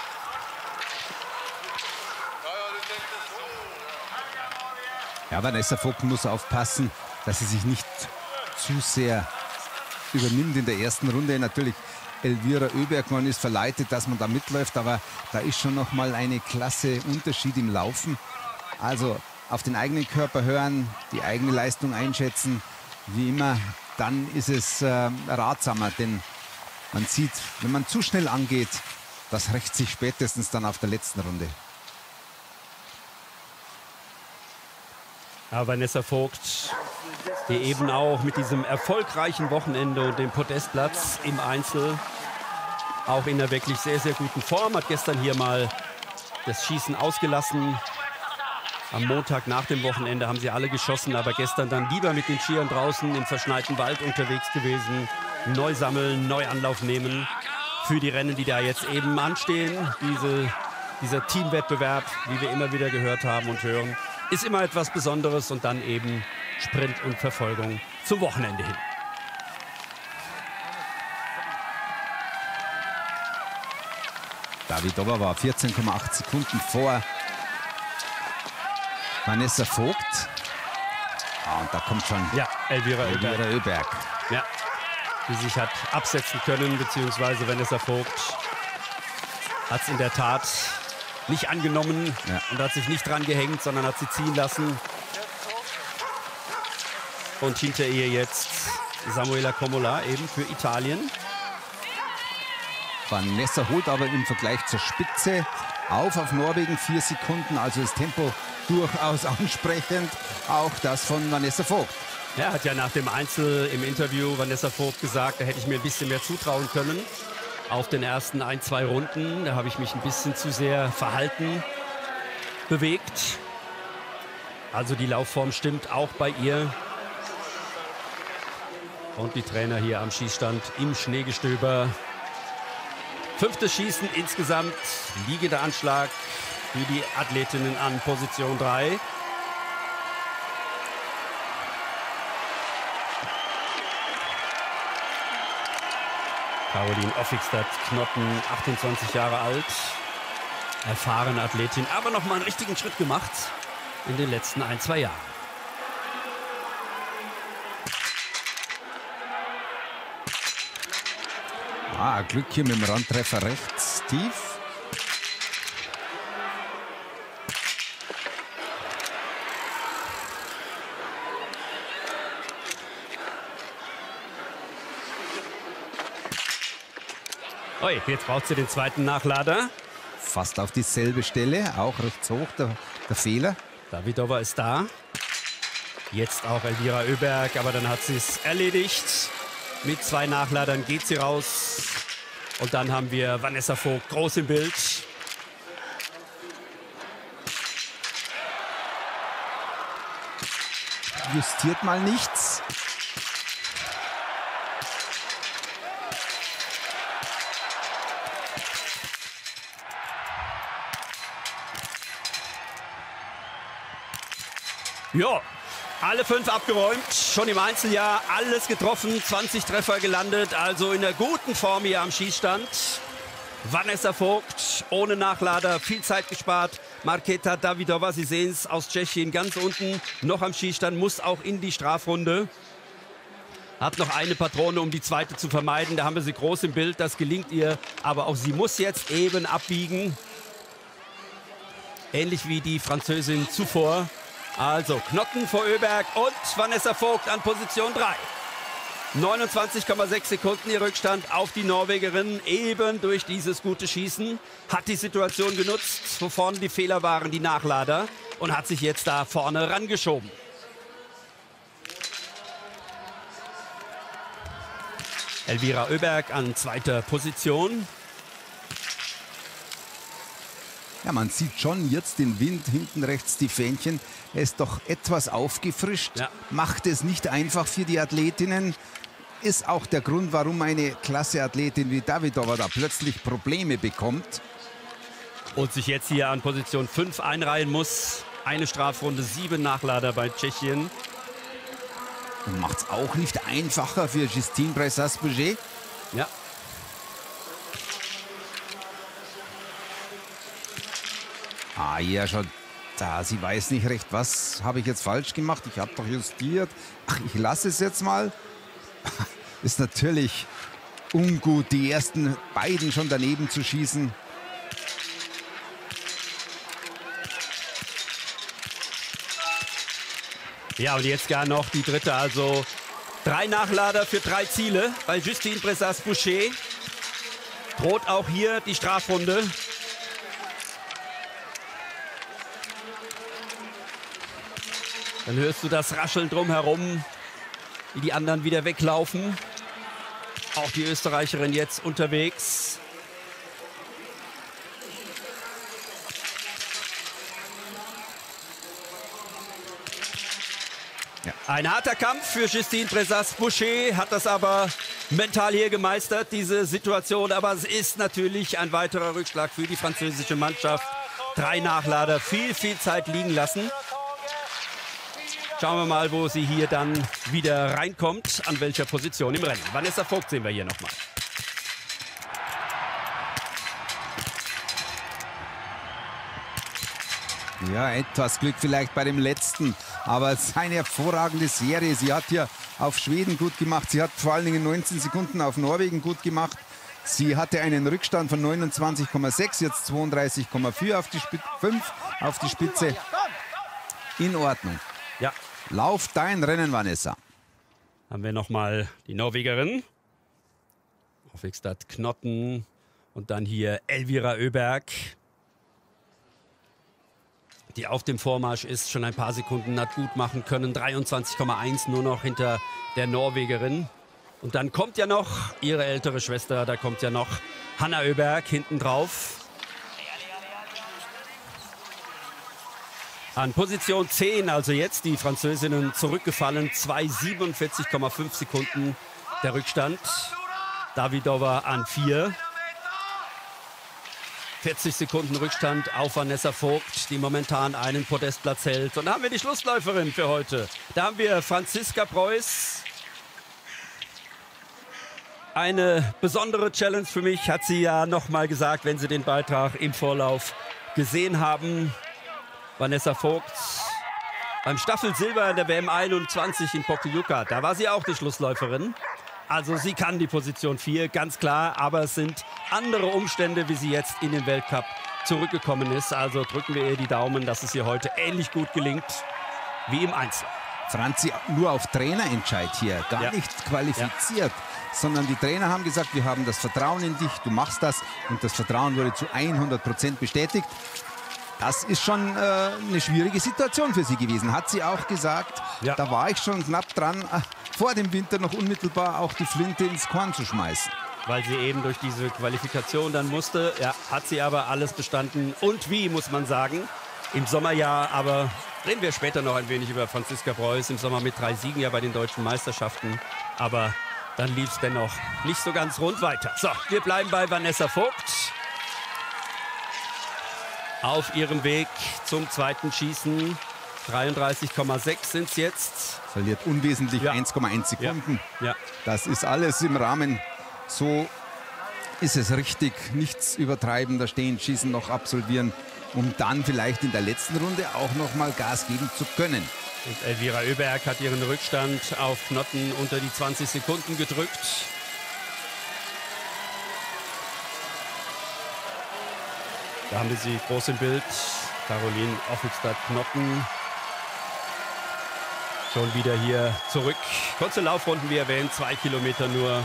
Ja, Vanessa Vogt muss aufpassen, dass sie sich nicht zu sehr übernimmt in der ersten Runde. Natürlich Elvira Öberg, man ist verleitet, dass man da mitläuft, aber da ist schon noch mal eine Klasse Unterschied im Laufen. Also auf den eigenen Körper hören, die eigene Leistung einschätzen, wie immer, dann ist es äh, ratsamer, denn man sieht, wenn man zu schnell angeht, das rächt sich spätestens dann auf der letzten Runde. Ja, Vanessa Vogt, die eben auch mit diesem erfolgreichen Wochenende und dem Podestplatz im Einzel auch in einer wirklich sehr, sehr guten Form, hat gestern hier mal das Schießen ausgelassen. Am Montag nach dem Wochenende haben sie alle geschossen, aber gestern dann lieber mit den Skiern draußen im verschneiten Wald unterwegs gewesen. Neu sammeln, neu Anlauf nehmen für die Rennen, die da jetzt eben anstehen. Diese, dieser Teamwettbewerb, wie wir immer wieder gehört haben und hören, ist immer etwas Besonderes und dann eben Sprint und Verfolgung zum Wochenende hin. Davidová war vierzehn Komma acht Sekunden vor Vanessa Vogt. Ah, und da kommt schon ja, Elvira, Elvira Öberg. Öberg. Ja, die sich hat absetzen können, beziehungsweise Vanessa Vogt hat es in der Tat nicht angenommen ja. und hat sich nicht dran gehängt, sondern hat sie ziehen lassen. Und hinter ihr jetzt Samuela Comola eben für Italien. Vanessa holt aber im Vergleich zur Spitze auf auf Norwegen vier Sekunden, also das Tempo durchaus ansprechend, auch das von Vanessa Vogt. Ja, hat ja nach dem Einzel im Interview Vanessa Vogt gesagt, da hätte ich mir ein bisschen mehr zutrauen können. Auf den ersten ein, zwei Runden, da habe ich mich ein bisschen zu sehr verhalten bewegt. Also die Laufform stimmt auch bei ihr. Und die Trainer hier am Schießstand im Schneegestöber. Fünftes Schießen insgesamt, liegender Anschlag für die Athletinnen an Position drei. Caroline Offigstad Knotten, achtundzwanzig Jahre alt, erfahrene Athletin, aber noch mal einen richtigen Schritt gemacht in den letzten ein, zwei Jahren. Ah, Glück hier mit dem Randtreffer rechts tief. Ui, jetzt braucht sie den zweiten Nachlader. Fast auf dieselbe Stelle, auch rechts hoch der, der Fehler. Davidova ist da. Jetzt auch Elvira Oeberg, aber dann hat sie es erledigt. Mit zwei Nachladern geht sie raus. Und dann haben wir Vanessa Vogt groß im Bild. Justiert mal nichts. Ja, alle fünf abgeräumt, schon im Einzeljahr alles getroffen, zwanzig Treffer gelandet, also in der guten Form hier am Schießstand. Vanessa Vogt ohne Nachlader, viel Zeit gespart. Markéta Davidová, Sie sehen es, aus Tschechien ganz unten, noch am Schießstand, muss auch in die Strafrunde. Hat noch eine Patrone, um die zweite zu vermeiden, da haben wir sie groß im Bild, das gelingt ihr. Aber auch sie muss jetzt eben abbiegen, ähnlich wie die Französin zuvor. Also Knotten vor Oeberg und Vanessa Vogt an Position drei. neunundzwanzig Komma sechs Sekunden ihr Rückstand auf die Norwegerin. Eben durch dieses gute Schießen hat die Situation genutzt, wo vorne die Fehler waren, die Nachlader. Und hat sich jetzt da vorne rangeschoben. Elvira Oeberg an zweiter Position. Ja, man sieht schon jetzt den Wind hinten rechts, die Fähnchen. Er ist doch etwas aufgefrischt, ja. Macht es nicht einfach für die Athletinnen. Ist auch der Grund, warum eine Klasse-Athletin wie Davidová da plötzlich Probleme bekommt. Und sich jetzt hier an Position fünf einreihen muss. Eine Strafrunde, sieben Nachlader bei Tschechien. Und macht es auch nicht einfacher für Justine Bressas-Boucher. Ja. Ah, ja, schon. Da, sie weiß nicht recht, was habe ich jetzt falsch gemacht. Ich habe doch justiert. Ach, ich lasse es jetzt mal. Ist natürlich ungut, die ersten beiden schon daneben zu schießen. Ja, und jetzt gar noch die dritte. Also drei Nachlader für drei Ziele bei Justine Bressas-Boucher. Droht auch hier die Strafrunde. Dann hörst du das Rascheln drumherum, wie die anderen wieder weglaufen. Auch die Österreicherin jetzt unterwegs. Ja. Ein harter Kampf für Justine Bressas-Boucher, hat das aber mental hier gemeistert, diese Situation. Aber es ist natürlich ein weiterer Rückschlag für die französische Mannschaft. Drei Nachlader, viel, viel Zeit liegen lassen. Schauen wir mal, wo sie hier dann wieder reinkommt, an welcher Position im Rennen. Vanessa Vogt sehen wir hier nochmal. Ja, etwas Glück vielleicht bei dem letzten, aber es ist eine hervorragende Serie. Sie hat hier auf Schweden gut gemacht, sie hat vor allen Dingen neunzehn Sekunden auf Norwegen gut gemacht. Sie hatte einen Rückstand von neunundzwanzig Komma sechs, jetzt zweiunddreißig Komma fünf auf die fünf auf die Spitze. In Ordnung. Ja. Lauf dein Rennen, Vanessa. Haben wir nochmal die Norwegerin. Hofvigstad Knotten und dann hier Elvira Oeberg, die auf dem Vormarsch ist, schon ein paar Sekunden hat gut machen können. dreiundzwanzig Komma eins nur noch hinter der Norwegerin. Und dann kommt ja noch ihre ältere Schwester, da kommt ja noch Hanna Oeberg hinten drauf. An Position zehn, also jetzt die Französinnen zurückgefallen. zwei siebenundvierzig Komma fünf Sekunden der Rückstand. Davidová an vier. vierzig Sekunden Rückstand auf Vanessa Vogt, die momentan einen Podestplatz hält. Und da haben wir die Schlussläuferin für heute. Da haben wir Franziska Preuß. Eine besondere Challenge für mich, hat sie ja noch mal gesagt, wenn Sie den Beitrag im Vorlauf gesehen haben. Vanessa Vogt beim Staffelsilber in der W M einundzwanzig in Pokljuka, da war sie auch die Schlussläuferin. Also sie kann die Position vier, ganz klar. Aber es sind andere Umstände, wie sie jetzt in den Weltcup zurückgekommen ist. Also drücken wir ihr die Daumen, dass es ihr heute ähnlich gut gelingt wie im Einzel. Franzi, nur auf Trainerentscheid hier, gar Ja. nicht qualifiziert, ja. sondern die Trainer haben gesagt, wir haben das Vertrauen in dich, du machst das, und das Vertrauen wurde zu hundert Prozent bestätigt. Das ist schon äh, eine schwierige Situation für sie gewesen, hat sie auch gesagt. Ja. Da war ich schon knapp dran, äh, vor dem Winter noch unmittelbar auch die Flinte ins Korn zu schmeißen. Weil sie eben durch diese Qualifikation dann musste. Ja, hat sie aber alles bestanden. Und wie, muss man sagen, im Sommerjahr. Aber reden wir später noch ein wenig über Franziska Preuß. Im Sommer mit drei Siegen ja bei den deutschen Meisterschaften. Aber dann lief es dennoch nicht so ganz rund weiter. So, wir bleiben bei Vanessa Vogt. Auf ihrem Weg zum zweiten Schießen. dreiunddreißig Komma sechs sind es jetzt. Verliert unwesentlich Ja. eins Komma eins Sekunden. Ja. Ja. Das ist alles im Rahmen. So ist es richtig. Nichts übertreiben, da stehen, schießen, noch absolvieren, um dann vielleicht in der letzten Runde auch noch mal Gas geben zu können. Und Elvira Oeberg hat ihren Rückstand auf Knotten unter die zwanzig Sekunden gedrückt. Da haben wir sie groß im Bild. Caroline Offelstadt-Knotten. Schon wieder hier zurück. Kurze Laufrunden, wie erwähnt, zwei Kilometer nur.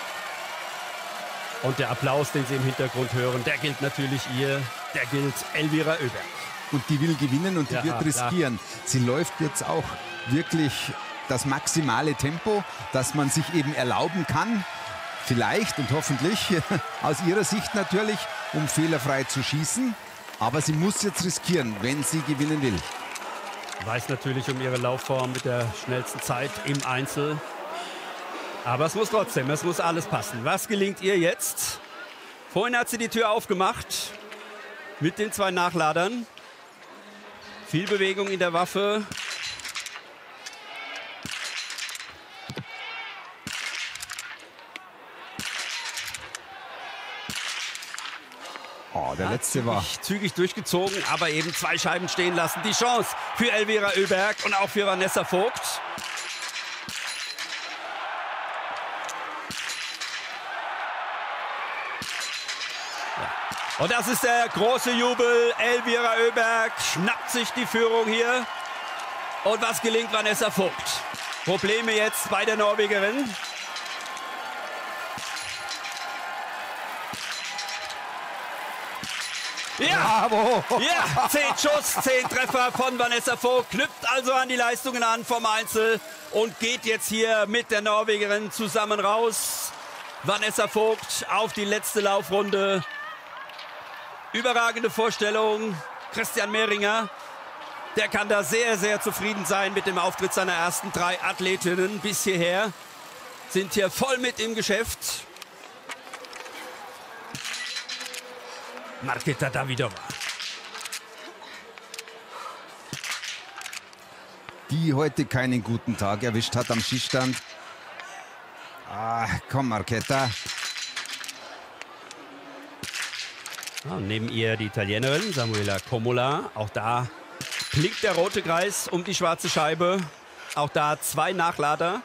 Und der Applaus, den Sie im Hintergrund hören, der gilt natürlich ihr. Der gilt Elvira Oeberg. Und die will gewinnen und die Ja, wird riskieren. Klar. Sie läuft jetzt auch wirklich das maximale Tempo, das man sich eben erlauben kann. Vielleicht und hoffentlich aus ihrer Sicht natürlich, um fehlerfrei zu schießen. Aber sie muss jetzt riskieren, wenn sie gewinnen will. Weiß natürlich um ihre Laufform mit der schnellsten Zeit im Einzel. Aber es muss trotzdem, es muss alles passen. Was gelingt ihr jetzt? Vorhin hat sie die Tür aufgemacht mit den zwei Nachladern. Viel Bewegung in der Waffe. Oh, der ja, letzte zügig, war zügig durchgezogen, aber eben zwei Scheiben stehen lassen. Die Chance für Elvira Oeberg und auch für Vanessa Vogt. Ja. Und das ist der große Jubel. Elvira Oeberg schnappt sich die Führung hier. Und was gelingt Vanessa Vogt? Probleme jetzt bei der Norwegerin. Ja, Bravo. ja, zehn Schuss, zehn Treffer von Vanessa Vogt, knüpft also an die Leistungen an vom Einzel und geht jetzt hier mit der Norwegerin zusammen raus. Vanessa Vogt auf die letzte Laufrunde. Überragende Vorstellung. Christian Mehringer, der kann da sehr, sehr zufrieden sein mit dem Auftritt seiner ersten drei Athletinnen bis hierher. Sind hier voll mit im Geschäft. Markéta Davidová. Die heute keinen guten Tag erwischt hat am Schießstand. Ah, komm, Markéta. Ja, neben ihr die Italienerin Samuela Commola. Auch da blinkt der rote Kreis um die schwarze Scheibe. Auch da zwei Nachlader.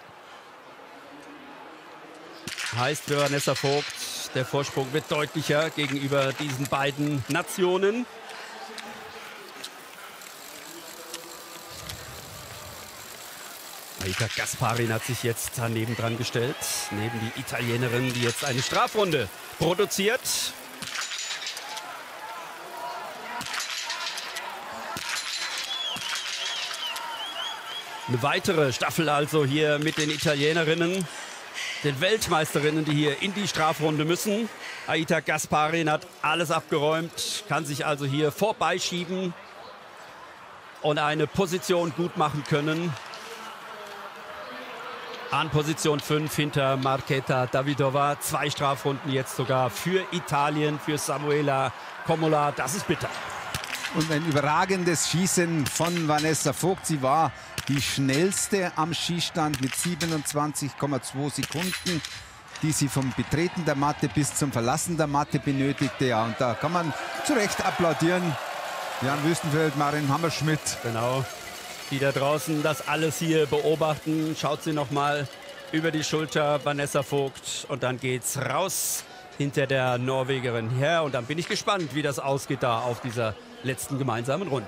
Heißt für Vanessa Vogt, der Vorsprung wird deutlicher gegenüber diesen beiden Nationen. Aita Gasparin hat sich jetzt daneben dran gestellt, neben die Italienerin, die jetzt eine Strafrunde produziert. Eine weitere Staffel also hier mit den Italienerinnen, den Weltmeisterinnen, die hier in die Strafrunde müssen. Aita Gasparin hat alles abgeräumt, kann sich also hier vorbeischieben und eine Position gut machen können. An Position fünf hinter Markéta Davidová. Zwei Strafrunden jetzt sogar für Italien, für Samuela Commola. Das ist bitter. Und ein überragendes Schießen von Vanessa Vogt. Sie war die schnellste am Schießstand mit siebenundzwanzig Komma zwei Sekunden, die sie vom Betreten der Matte bis zum Verlassen der Matte benötigte. Ja, und da kann man zu Recht applaudieren. Jan Wüstenfeld, Marin Hammerschmidt. Genau. Die da draußen das alles hier beobachten. Schaut sie noch mal über die Schulter Vanessa Vogt und dann geht's raus hinter der Norwegerin her. Und dann bin ich gespannt, wie das ausgeht da auf dieser letzten gemeinsamen Runde.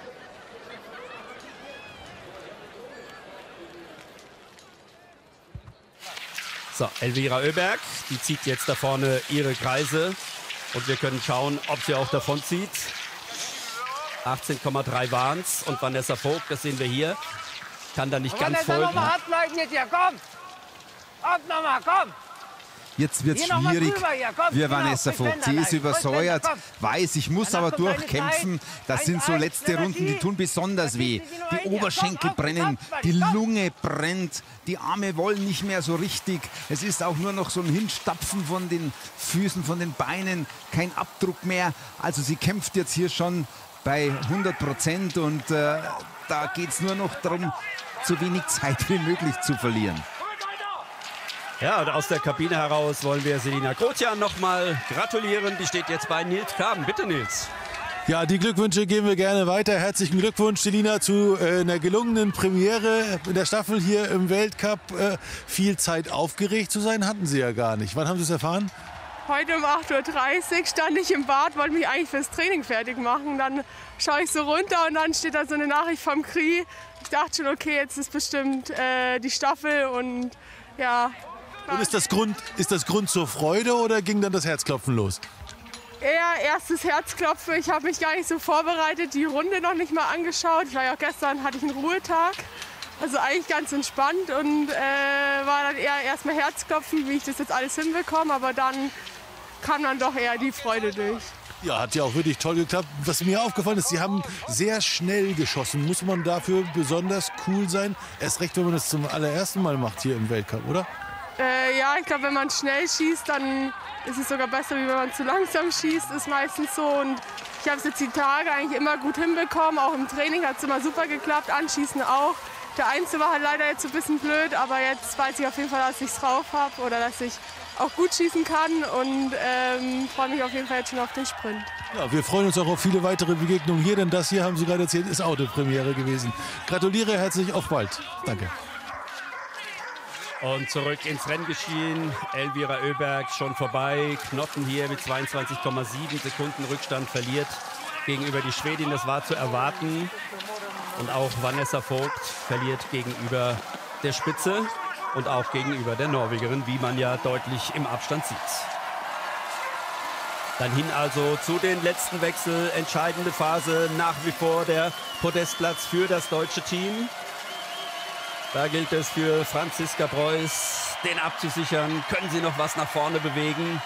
So, Elvira Öberg, die zieht jetzt da vorne ihre Kreise und wir können schauen, ob sie auch davon zieht. achtzehn Komma drei waren es und Vanessa Vogt, das sehen wir hier, kann da nicht ganz folgen. Nochmal abgleichen jetzt hier, komm! Ab nochmal, komm! Jetzt wird es schwierig für Vanessa Vogt. Sie ist übersäuert, weiß, ich muss aber durchkämpfen. Das sind so letzte Runden, die tun besonders weh. Die Oberschenkel brennen, die Lunge brennt, die Arme wollen nicht mehr so richtig. Es ist auch nur noch so ein Hinstapfen von den Füßen, von den Beinen, kein Abdruck mehr. Also sie kämpft jetzt hier schon bei hundert Prozent und äh, da geht es nur noch darum, so wenig Zeit wie möglich zu verlieren. Ja, und aus der Kabine heraus wollen wir Selina Grotian noch mal gratulieren. Die steht jetzt bei Nils Kaben. Bitte, Nils. Ja, die Glückwünsche geben wir gerne weiter. Herzlichen Glückwunsch, Selina, zu äh, einer gelungenen Premiere in der Staffel hier im Weltcup. Äh, viel Zeit aufgeregt zu sein, hatten Sie ja gar nicht. Wann haben Sie es erfahren? Heute um acht Uhr dreißig stand ich im Bad, wollte mich eigentlich fürs Training fertig machen. Dann schaue ich so runter und dann steht da so eine Nachricht vom Kri. Ich dachte schon, okay, jetzt ist bestimmt äh, die Staffel und ja. Und ist das Grund, ist das Grund zur Freude oder ging dann das Herzklopfen los? Eher erstes Herzklopfen. Ich habe mich gar nicht so vorbereitet, die Runde noch nicht mal angeschaut. Ich war ja auch gestern, hatte ich einen Ruhetag. Also eigentlich ganz entspannt und äh, war dann eher erstmal Herzklopfen, wie ich das jetzt alles hinbekomme. Aber dann kam dann doch eher die Freude durch. Ja, hat ja auch wirklich toll geklappt. Was mir aufgefallen ist, Sie haben sehr schnell geschossen. Muss man dafür besonders cool sein? Erst recht, wenn man das zum allerersten Mal macht hier im Weltcup, oder? Äh, ja, ich glaube, wenn man schnell schießt, dann ist es sogar besser, wie wenn man zu langsam schießt, ist meistens so. Und ich habe es jetzt die Tage eigentlich immer gut hinbekommen. Auch im Training hat es immer super geklappt, anschießen auch. Der Einzel war halt leider jetzt so ein bisschen blöd, aber jetzt weiß ich auf jeden Fall, dass ich es drauf habe oder dass ich auch gut schießen kann und ähm, freue mich auf jeden Fall jetzt schon auf den Sprint. Ja, wir freuen uns auch auf viele weitere Begegnungen hier, denn das hier, haben Sie gerade erzählt, ist Autopremiere gewesen. Gratuliere herzlich, auf bald. Danke. Und zurück ins Renngeschehen. Elvira Öberg schon vorbei. Knotten hier mit zweiundzwanzig Komma sieben Sekunden Rückstand verliert gegenüber die Schwedin. Das war zu erwarten. Und auch Vanessa Vogt verliert gegenüber der Spitze und auch gegenüber der Norwegerin, wie man ja deutlich im Abstand sieht. Dann hin also zu den letzten Wechsel. Entscheidende Phase, nach wie vor der Podestplatz für das deutsche Team. Da gilt es für Franziska Preuß, den abzusichern. Können sie noch was nach vorne bewegen?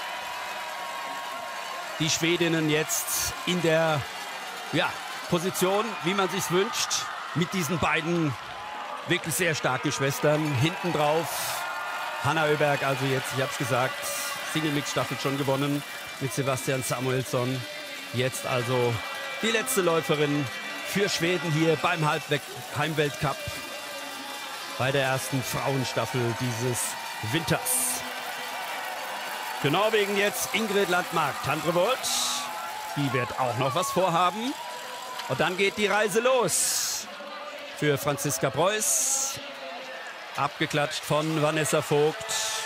Die Schwedinnen jetzt in der ja, Position, wie man sich wünscht, mit diesen beiden wirklich sehr starken Schwestern. Hinten drauf Hanna Öberg, also jetzt, ich habe es gesagt, Single-Mix-Staffel schon gewonnen mit Sebastian Samuelsson. Jetzt also die letzte Läuferin für Schweden hier beim Heimweltcup. Bei der ersten Frauenstaffel dieses Winters. Für Norwegen jetzt Ingrid Landmark-Tandrevold. Die wird auch noch was vorhaben. Und dann geht die Reise los. Für Franziska Preuß. Abgeklatscht von Vanessa Vogt.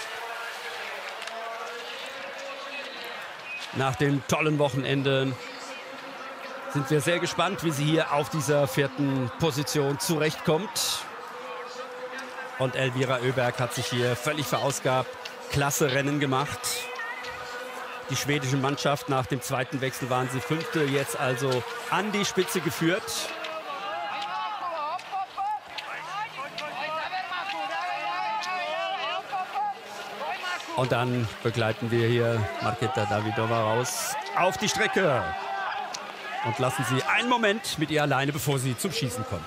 Nach dem tollen Wochenende sind wir sehr gespannt, wie sie hier auf dieser vierten Position zurechtkommt. Und Elvira Öberg hat sich hier völlig verausgabt. Klasse Rennen gemacht. Die schwedische Mannschaft nach dem zweiten Wechsel waren sie Fünfte, jetzt also an die Spitze geführt. Und dann begleiten wir hier Markéta Davidová raus auf die Strecke. Und lassen sie einen Moment mit ihr alleine, bevor sie zum Schießen kommt.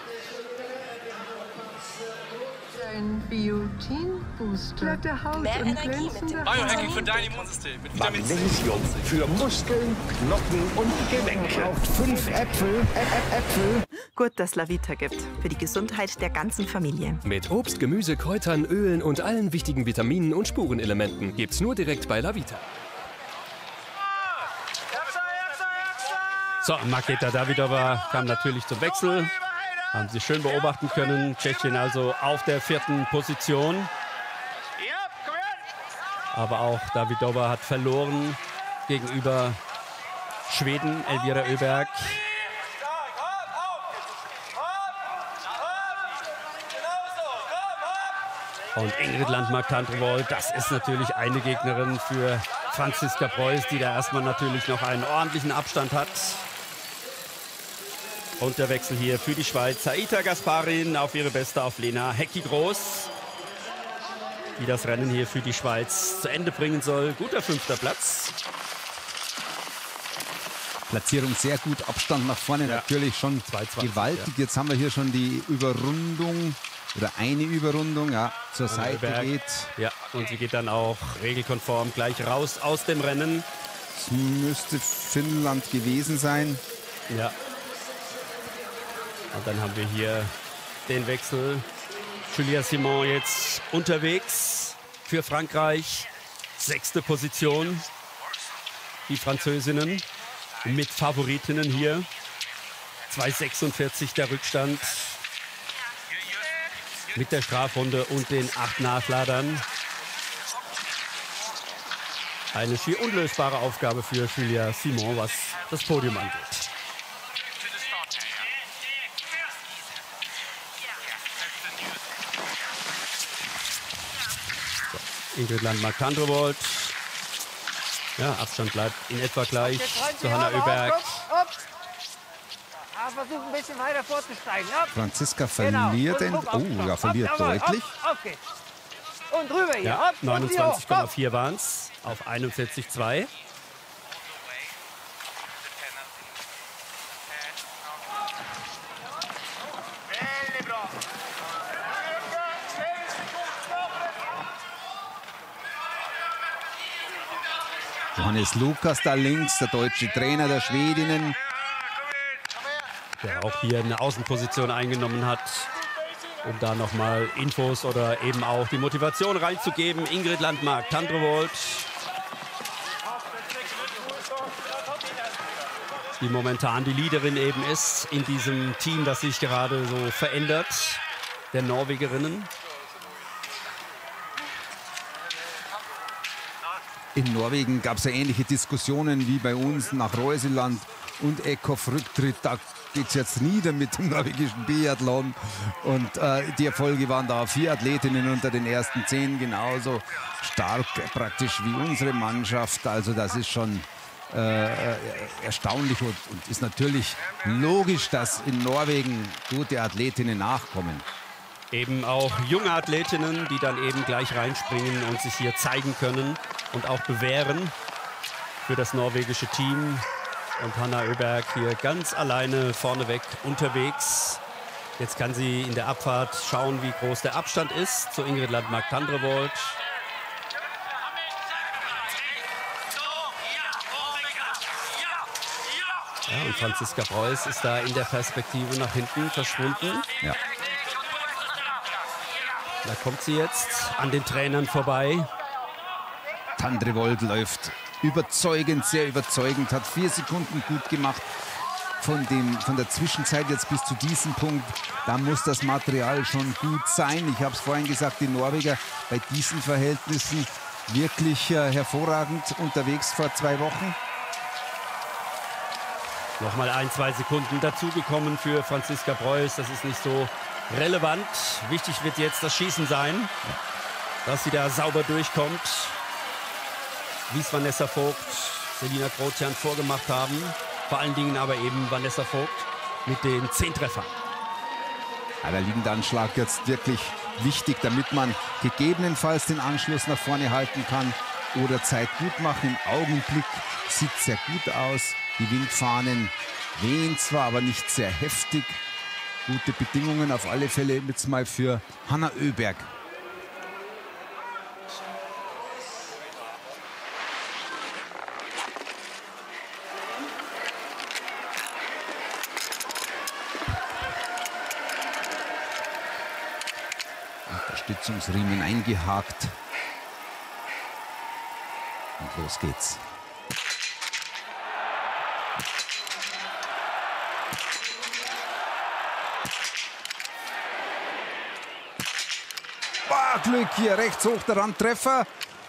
Ein Biotin-Booster. Mehr Energie mit dem Biohacking für dein Immunsystem mit Vitamin C. Magnesium für Muskeln, Knochen und Gelenke. Braucht fünf Äpfel, Ä Äpfel. Gut, dass Lavita gibt. Für die Gesundheit der ganzen Familie. Mit Obst, Gemüse, Kräutern, Ölen und allen wichtigen Vitaminen und Spurenelementen gibt's nur direkt bei Lavita. So, Markéta Davidová kam natürlich zum Wechsel. Haben Sie schön beobachten können. Tschechien also auf der vierten Position. Aber auch Davidova hat verloren gegenüber Schweden, Elvira Öberg. Und Ingrid Landmark-Tandrevold, das ist natürlich eine Gegnerin für Franziska Preuß, die da erstmal natürlich noch einen ordentlichen Abstand hat. Und der Wechsel hier für die Schweiz. Saïta Gasparin auf ihre Beste auf Lena Hecki-Groß, die das Rennen hier für die Schweiz zu Ende bringen soll. Guter fünfter Platz. Platzierung sehr gut, Abstand nach vorne ja. natürlich schon zwei zwanzig, gewaltig. Ja. Jetzt haben wir hier schon die Überrundung oder eine Überrundung, ja, zur und Seite Berg. geht. Ja, und sie geht dann auch regelkonform gleich raus aus dem Rennen. Es müsste Finnland gewesen sein. Ja. Und dann haben wir hier den Wechsel. Julia Simon jetzt unterwegs für Frankreich. Sechste Position. Die Französinnen mit Favoritinnen hier. zwei sechsundvierzig der Rückstand. Mit der Strafrunde und den acht Nachladern. Eine schier unlösbare Aufgabe für Julia Simon, was das Podium angeht. So, Ingrid Landmark-Tandrevold. Ja, Abstand bleibt in etwa gleich zu Hanna Öberg. Versucht ein bisschen weiter vorzusteigen. Ab. Franziska verliert den. Oh, ja, verliert ab, deutlich. Ab, okay. Und rüber hier. Ja, neunundzwanzig Komma vier waren es auf einundvierzig Komma zwei. Johannes Lukas da links, der deutsche Trainer der Schwedinnen. Der auch hier eine Außenposition eingenommen hat, um da nochmal Infos oder eben auch die Motivation reinzugeben. Ingrid Landmark-Tandrevold, die momentan die Leaderin eben ist in diesem Team, das sich gerade so verändert, der Norwegerinnen. In Norwegen gab es ja ähnliche Diskussionen wie bei uns nach Reuseland und Eckhoff Rücktritt. Da geht es jetzt nieder mit dem norwegischen Biathlon. Und äh, die Erfolge waren da vier Athletinnen unter den ersten zehn, genauso stark praktisch wie unsere Mannschaft. Also das ist schon äh, erstaunlich und, und ist natürlich logisch, dass in Norwegen gute Athletinnen nachkommen. Eben auch junge Athletinnen, die dann eben gleich reinspringen und sich hier zeigen können und auch bewähren für das norwegische Team. Und Hanna Öberg hier ganz alleine vorneweg unterwegs. Jetzt kann sie in der Abfahrt schauen, wie groß der Abstand ist zu Ingrid Landmark-Tandrevold. Ja, und Franziska Preuß ist da in der Perspektive nach hinten verschwunden. Ja. Da kommt sie jetzt an den Trainern vorbei. Tandrevold läuft überzeugend, sehr überzeugend, hat vier Sekunden gut gemacht. Von, dem, von der Zwischenzeit jetzt bis zu diesem Punkt, da muss das Material schon gut sein. Ich habe es vorhin gesagt, die Norweger bei diesen Verhältnissen wirklich äh, hervorragend unterwegs vor zwei Wochen. Nochmal ein, zwei Sekunden dazugekommen für Franziska Preuß. Das ist nicht so relevant. Wichtig wird jetzt das Schießen sein, dass sie da sauber durchkommt. Wie es Vanessa Vogt, Selina Grotian vorgemacht haben. Vor allen Dingen aber eben Vanessa Vogt mit den zehn Treffern. Ja, der liegende Anschlag jetzt wirklich wichtig, damit man gegebenenfalls den Anschluss nach vorne halten kann oder Zeit gut machen. Im Augenblick sieht es sehr gut aus. Die Windfahnen wehen zwar, aber nicht sehr heftig. Gute Bedingungen auf alle Fälle jetzt mal für Hanna Öberg. Unterstützungsriemen eingehakt. Und los geht's. Oh, Glück hier, rechts hoch der Randtreffer.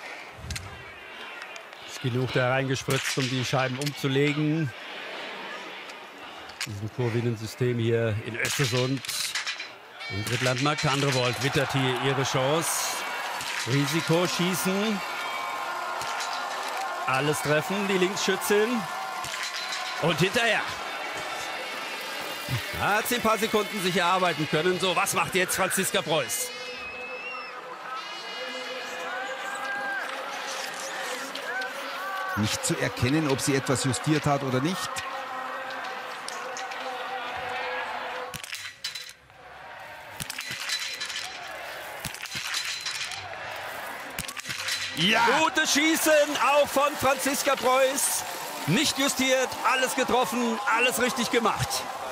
Ist genug da reingespritzt, um die Scheiben umzulegen. Diesem Kurvinnen-System hier in Östersund. Ingrid Landmark-Tandrevold wittert hier ihre Chance. Risiko schießen. Alles treffen, die Linksschützin. Und hinterher. Da hat sie ein paar Sekunden sich erarbeiten können. So, was macht jetzt Franziska Preuß? Nicht zu erkennen, ob sie etwas justiert hat oder nicht. Ja. Gutes Schießen, auch von Franziska Preuß. Nicht justiert, alles getroffen, alles richtig gemacht.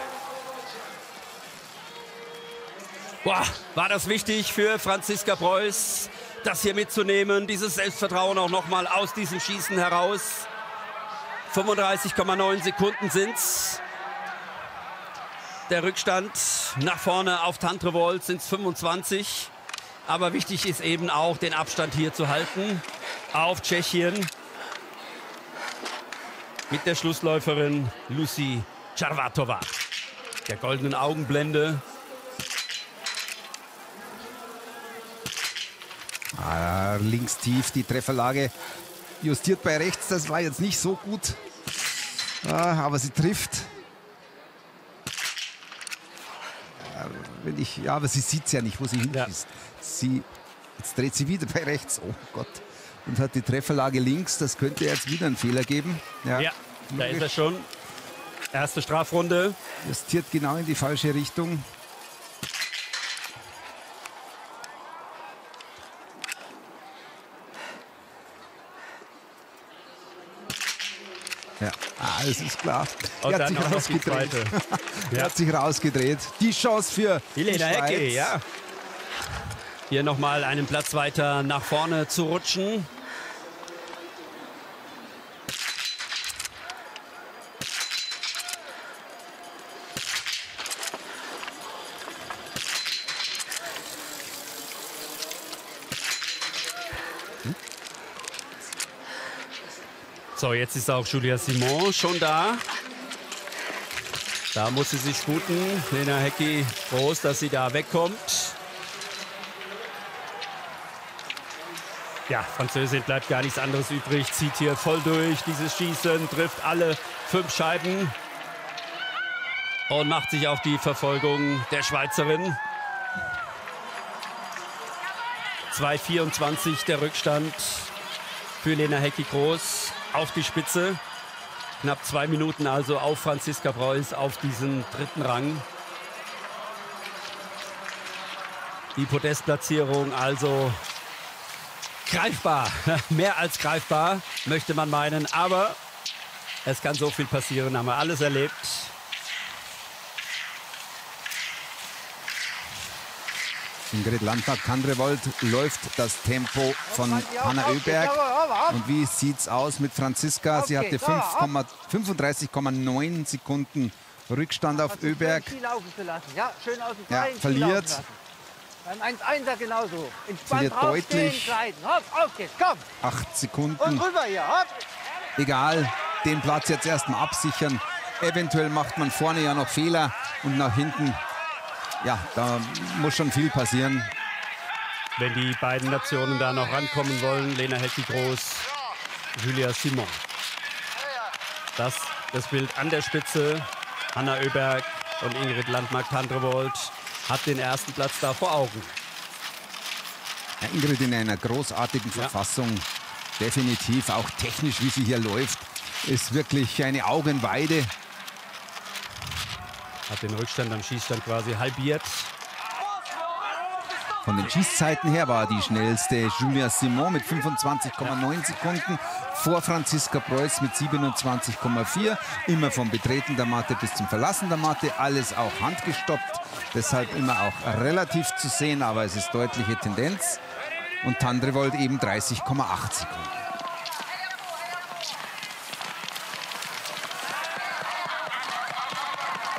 Boah, war das wichtig für Franziska Preuß, das hier mitzunehmen, dieses Selbstvertrauen auch nochmal aus diesem Schießen heraus. fünfunddreißig Komma neun Sekunden sind's. Der Rückstand nach vorne auf Tandrevold sind es fünfundzwanzig. Aber wichtig ist eben auch, den Abstand hier zu halten auf Tschechien. Mit der Schlussläuferin Lucy Charvatova, der goldenen Augenblende. Ah, links tief die Trefferlage. Justiert bei rechts, das war jetzt nicht so gut. Ah, aber sie trifft. Ja, wenn ich, ja, aber sie sieht es ja nicht, wo sie hinschießt. Ja. Sie, jetzt dreht sie wieder bei rechts. Oh Gott. Und hat die Trefferlage links. Das könnte jetzt wieder einen Fehler geben. Ja, ja, da ist er schon. Erste Strafrunde. Justiert genau in die falsche Richtung. Ja, ah, es ist klar. Und er hat dann sich rausgedreht. Ja. Er hat sich rausgedreht. Die Chance für Lena Hecke, ja. Hier nochmal einen Platz weiter nach vorne zu rutschen. So, jetzt ist auch Julia Simon schon da. Da muss sie sich sputen. Lena Hecke groß, dass sie da wegkommt. Ja, Französin bleibt gar nichts anderes übrig. Zieht hier voll durch dieses Schießen, trifft alle fünf Scheiben. Und macht sich auf die Verfolgung der Schweizerin. zwei vierundzwanzig der Rückstand für Lena Hecke groß. Auf die Spitze. Knapp zwei Minuten also auf Franziska Preuß auf diesen dritten Rang. Die Podestplatzierung also greifbar. Mehr als greifbar, möchte man meinen. Aber es kann so viel passieren, haben wir alles erlebt. Ingrid Landmark-Tandrevold läuft das Tempo von Hanna Öberg. Und wie sieht es aus mit Franziska? Sie hatte fünfunddreißig Komma neun Sekunden Rückstand auf Öberg. Ja, schön aus dem ja, verliert. Beim eins eins genauso. Verliert deutlich. Hopp, auf geht's, komm. Acht Sekunden. Und rüber hier, hopp. Egal, den Platz jetzt erstmal absichern. Eventuell macht man vorne ja noch Fehler und nach hinten. Ja, da muss schon viel passieren. Wenn die beiden Nationen da noch rankommen wollen, Lena Hecke groß, Julia Simon. Das, das Bild an der Spitze, Hanna Öberg und Ingrid Landmark-Tandrevold hat den ersten Platz da vor Augen. Ja, Ingrid in einer großartigen ja. Verfassung, definitiv auch technisch, wie sie hier läuft, ist wirklich eine Augenweide. Hat den Rückstand am Schießstand quasi halbiert. Von den Schießzeiten her war die schnellste Julia Simon mit fünfundzwanzig Komma neun Sekunden vor Franziska Preuß mit siebenundzwanzig Komma vier. Immer vom Betreten der Matte bis zum Verlassen der Matte. Alles auch handgestoppt. Deshalb immer auch relativ zu sehen, aber es ist deutliche Tendenz. Und Tandrevold eben dreißig Komma acht Sekunden.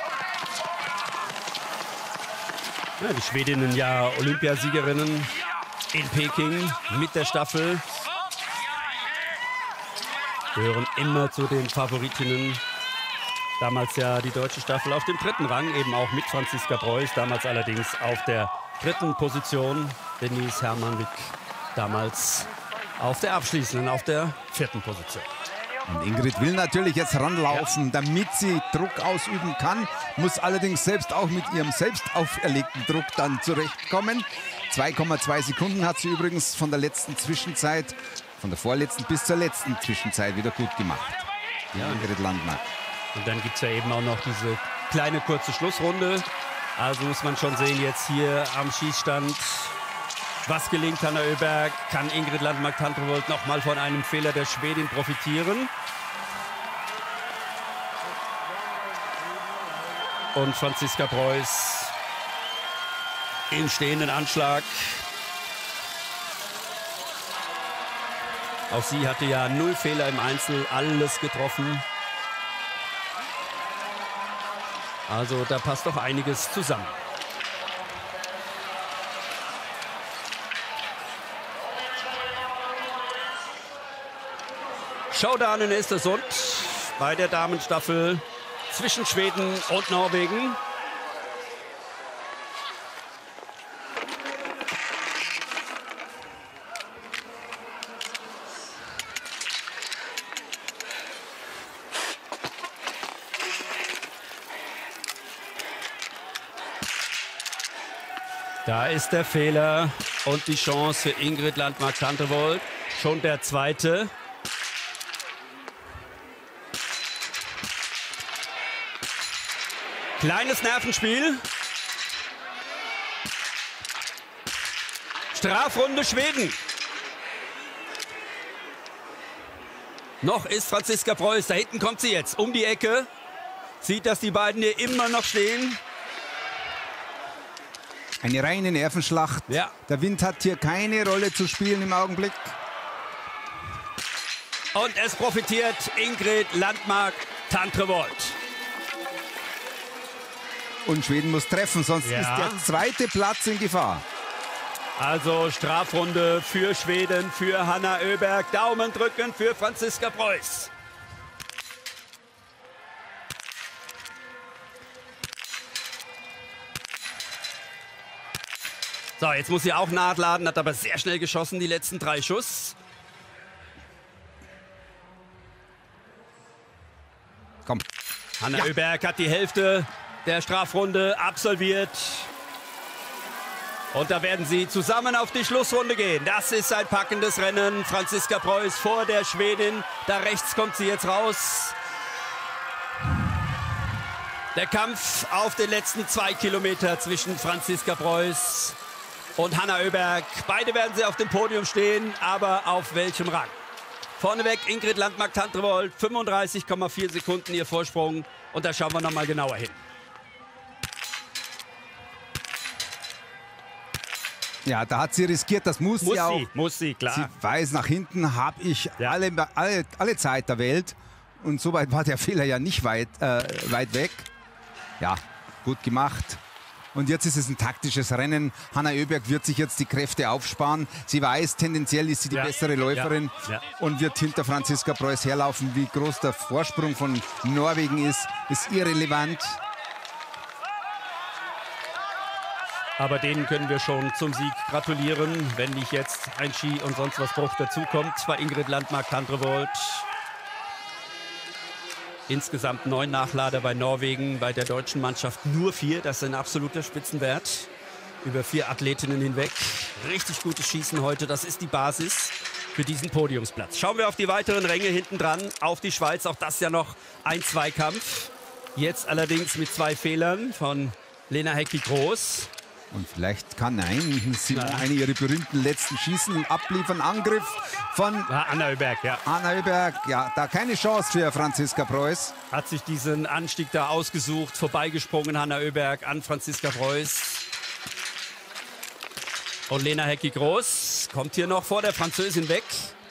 Ja, die Schwedinnen ja Olympiasiegerinnen in Peking mit der Staffel. Gehören immer zu den Favoritinnen. Damals ja die deutsche Staffel auf dem dritten Rang, eben auch mit Franziska Preuß. Damals allerdings auf der dritten Position. Denise Hermann-Wick damals auf der abschließenden, auf der vierten Position. Und Ingrid will natürlich jetzt ranlaufen, ja, damit sie Druck ausüben kann, muss allerdings selbst auch mit ihrem selbst auferlegten Druck dann zurechtkommen. zwei Komma zwei Sekunden hat sie übrigens von der letzten Zwischenzeit, von der vorletzten bis zur letzten Zwischenzeit wieder gut gemacht. Die ja, Ingrid Landmark. Und dann gibt es ja eben auch noch diese kleine kurze Schlussrunde. Also muss man schon sehen, jetzt hier am Schießstand, was gelingt Hanna Öberg? Kann Ingrid Landmark-Tantrevold noch mal von einem Fehler der Schwedin profitieren? Und Franziska Preuß im stehenden Anschlag. Auch sie hatte ja null Fehler im Einzel, alles getroffen. Also da passt doch einiges zusammen. Showdown in Östersund bei der Damenstaffel zwischen Schweden und Norwegen. Da ist der Fehler und die Chance für Ingrid Landmark-Tantrevold. Schon der zweite. Kleines Nervenspiel. Strafrunde Schweden. Noch ist Franziska Preuß. Da hinten kommt sie jetzt um die Ecke. Sieht, dass die beiden hier immer noch stehen. Eine reine Nervenschlacht. Ja. Der Wind hat hier keine Rolle zu spielen im Augenblick. Und es profitiert Ingrid Landmark-Tantrevold. Und Schweden muss treffen, sonst ja. ist der zweite Platz in Gefahr. Also Strafrunde für Schweden, für Hanna Öberg. Daumen drücken für Franziska Preuß. So, jetzt muss sie auch nachladen, hat aber sehr schnell geschossen, die letzten drei Schuss. Komm. Hanna Ja. Öberg hat die Hälfte der Strafrunde absolviert. Und da werden sie zusammen auf die Schlussrunde gehen. Das ist ein packendes Rennen. Franziska Preuß vor der Schwedin. Da rechts kommt sie jetzt raus. Der Kampf auf den letzten zwei Kilometer zwischen Franziska Preuß und Hanna Öberg. Beide werden sie auf dem Podium stehen, aber auf welchem Rang? Vorneweg Ingrid Landmark-Tantrevold, fünfunddreißig Komma vier Sekunden ihr Vorsprung. Und da schauen wir noch mal genauer hin. Ja, da hat sie riskiert, das muss, Muss sie auch. sie, muss sie, klar. Sie weiß, nach hinten habe ich Ja. alle, alle, alle Zeit der Welt. Und so weit war der Fehler ja nicht weit, äh, weit weg. Ja, gut gemacht. Und jetzt ist es ein taktisches Rennen. Hanna Öberg wird sich jetzt die Kräfte aufsparen. Sie weiß, tendenziell ist sie die Ja. bessere Läuferin Ja. Ja. und wird hinter Franziska Preuß herlaufen. Wie groß der Vorsprung von Norwegen ist, ist irrelevant. Aber denen können wir schon zum Sieg gratulieren, wenn nicht jetzt ein Ski und sonst was Bruch dazukommt bei Ingrid Landmark-Tantrevold. Insgesamt neun Nachlader bei Norwegen, bei der deutschen Mannschaft nur vier. Das ist ein absoluter Spitzenwert. Über vier Athletinnen hinweg. Richtig gutes Schießen heute, das ist die Basis für diesen Podiumsplatz. Schauen wir auf die weiteren Ränge hinten dran, auf die Schweiz. Auch das ja noch ein Zweikampf. Jetzt allerdings mit zwei Fehlern von Lena Hecki-Groß. Und vielleicht kann ein, sie eine ihrer berühmten letzten Schießen abliefern. Angriff von ja, Hanna Öberg, ja. Hanna Öberg. Ja, da keine Chance für Franziska Preuß. Hat sich diesen Anstieg da ausgesucht. Vorbeigesprungen Hanna Öberg an Franziska Preuß. Und Lena Hecki-Groß kommt hier noch vor der Französin weg.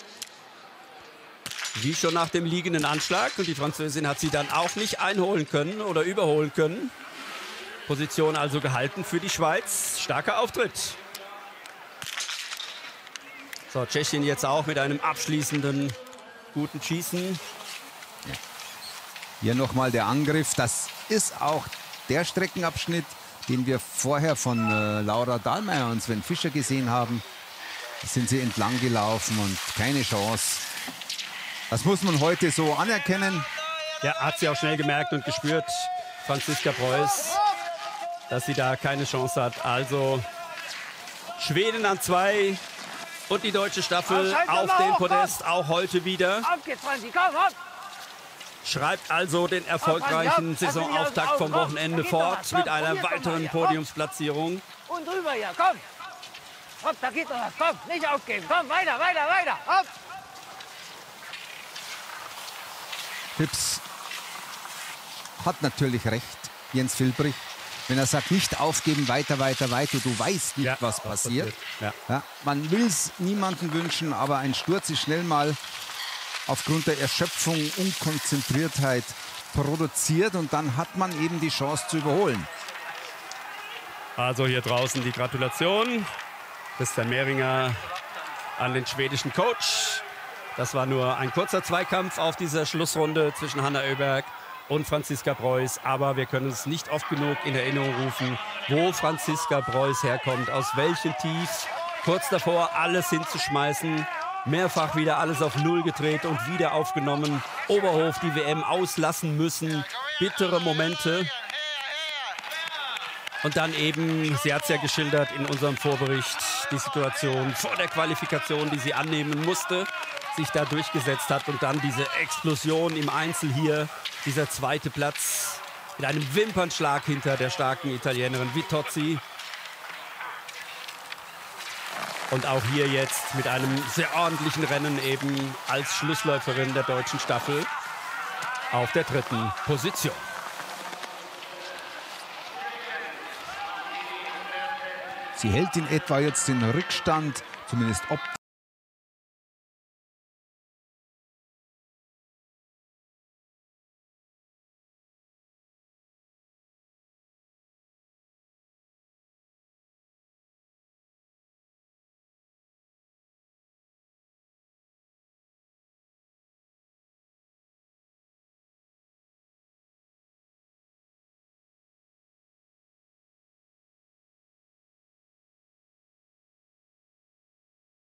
Wie schon nach dem liegenden Anschlag. Und die Französin hat sie dann auch nicht einholen können oder überholen können. Position also gehalten für die Schweiz. Starker Auftritt. So, Tschechien jetzt auch mit einem abschließenden guten Schießen. Hier nochmal der Angriff. Das ist auch der Streckenabschnitt, den wir vorher von äh, Laura Dahlmeier und Sven Fischer gesehen haben. Da sind sie entlang gelaufen und keine Chance. Das muss man heute so anerkennen. Ja, hat sie auch schnell gemerkt und gespürt, Franziska Preuß, dass sie da keine Chance hat. Also Schweden an zwei und die deutsche Staffel auf dem Podest, auch heute wieder. Schreibt also den erfolgreichen Saisonauftakt vom Wochenende fort mit einer weiteren Podiumsplatzierung. Und rüber hier, komm! Hopp, da geht noch was, komm, nicht aufgeben, komm, weiter, weiter, weiter, hopp! Phipps hat natürlich recht, Jens Filbrich. Wenn er sagt, nicht aufgeben, weiter, weiter, weiter, du weißt nicht, ja, was passiert. Ja. Ja, man will es niemandem wünschen, aber ein Sturz ist schnell mal aufgrund der Erschöpfung, Unkonzentriertheit produziert und dann hat man eben die Chance zu überholen. Also hier draußen die Gratulation. Christian Mehringer an den schwedischen Coach. Das war nur ein kurzer Zweikampf auf dieser Schlussrunde zwischen Hanna Öberg und Franziska Preuß. Aber wir können es nicht oft genug in Erinnerung rufen, wo Franziska Preuß herkommt, aus welchem Tief. Kurz davor, alles hinzuschmeißen. Mehrfach wieder alles auf Null gedreht und wieder aufgenommen. Oberhof die W M auslassen müssen. Bittere Momente. Und dann eben, sie hat es ja geschildert in unserem Vorbericht, die Situation vor der Qualifikation, die sie annehmen musste, sich da durchgesetzt hat und dann diese Explosion im Einzel hier, dieser zweite Platz mit einem Wimpernschlag hinter der starken Italienerin Vitozzi. Und auch hier jetzt mit einem sehr ordentlichen Rennen eben als Schlussläuferin der deutschen Staffel auf der dritten Position. Sie hält in etwa jetzt den Rückstand, zumindest optisch.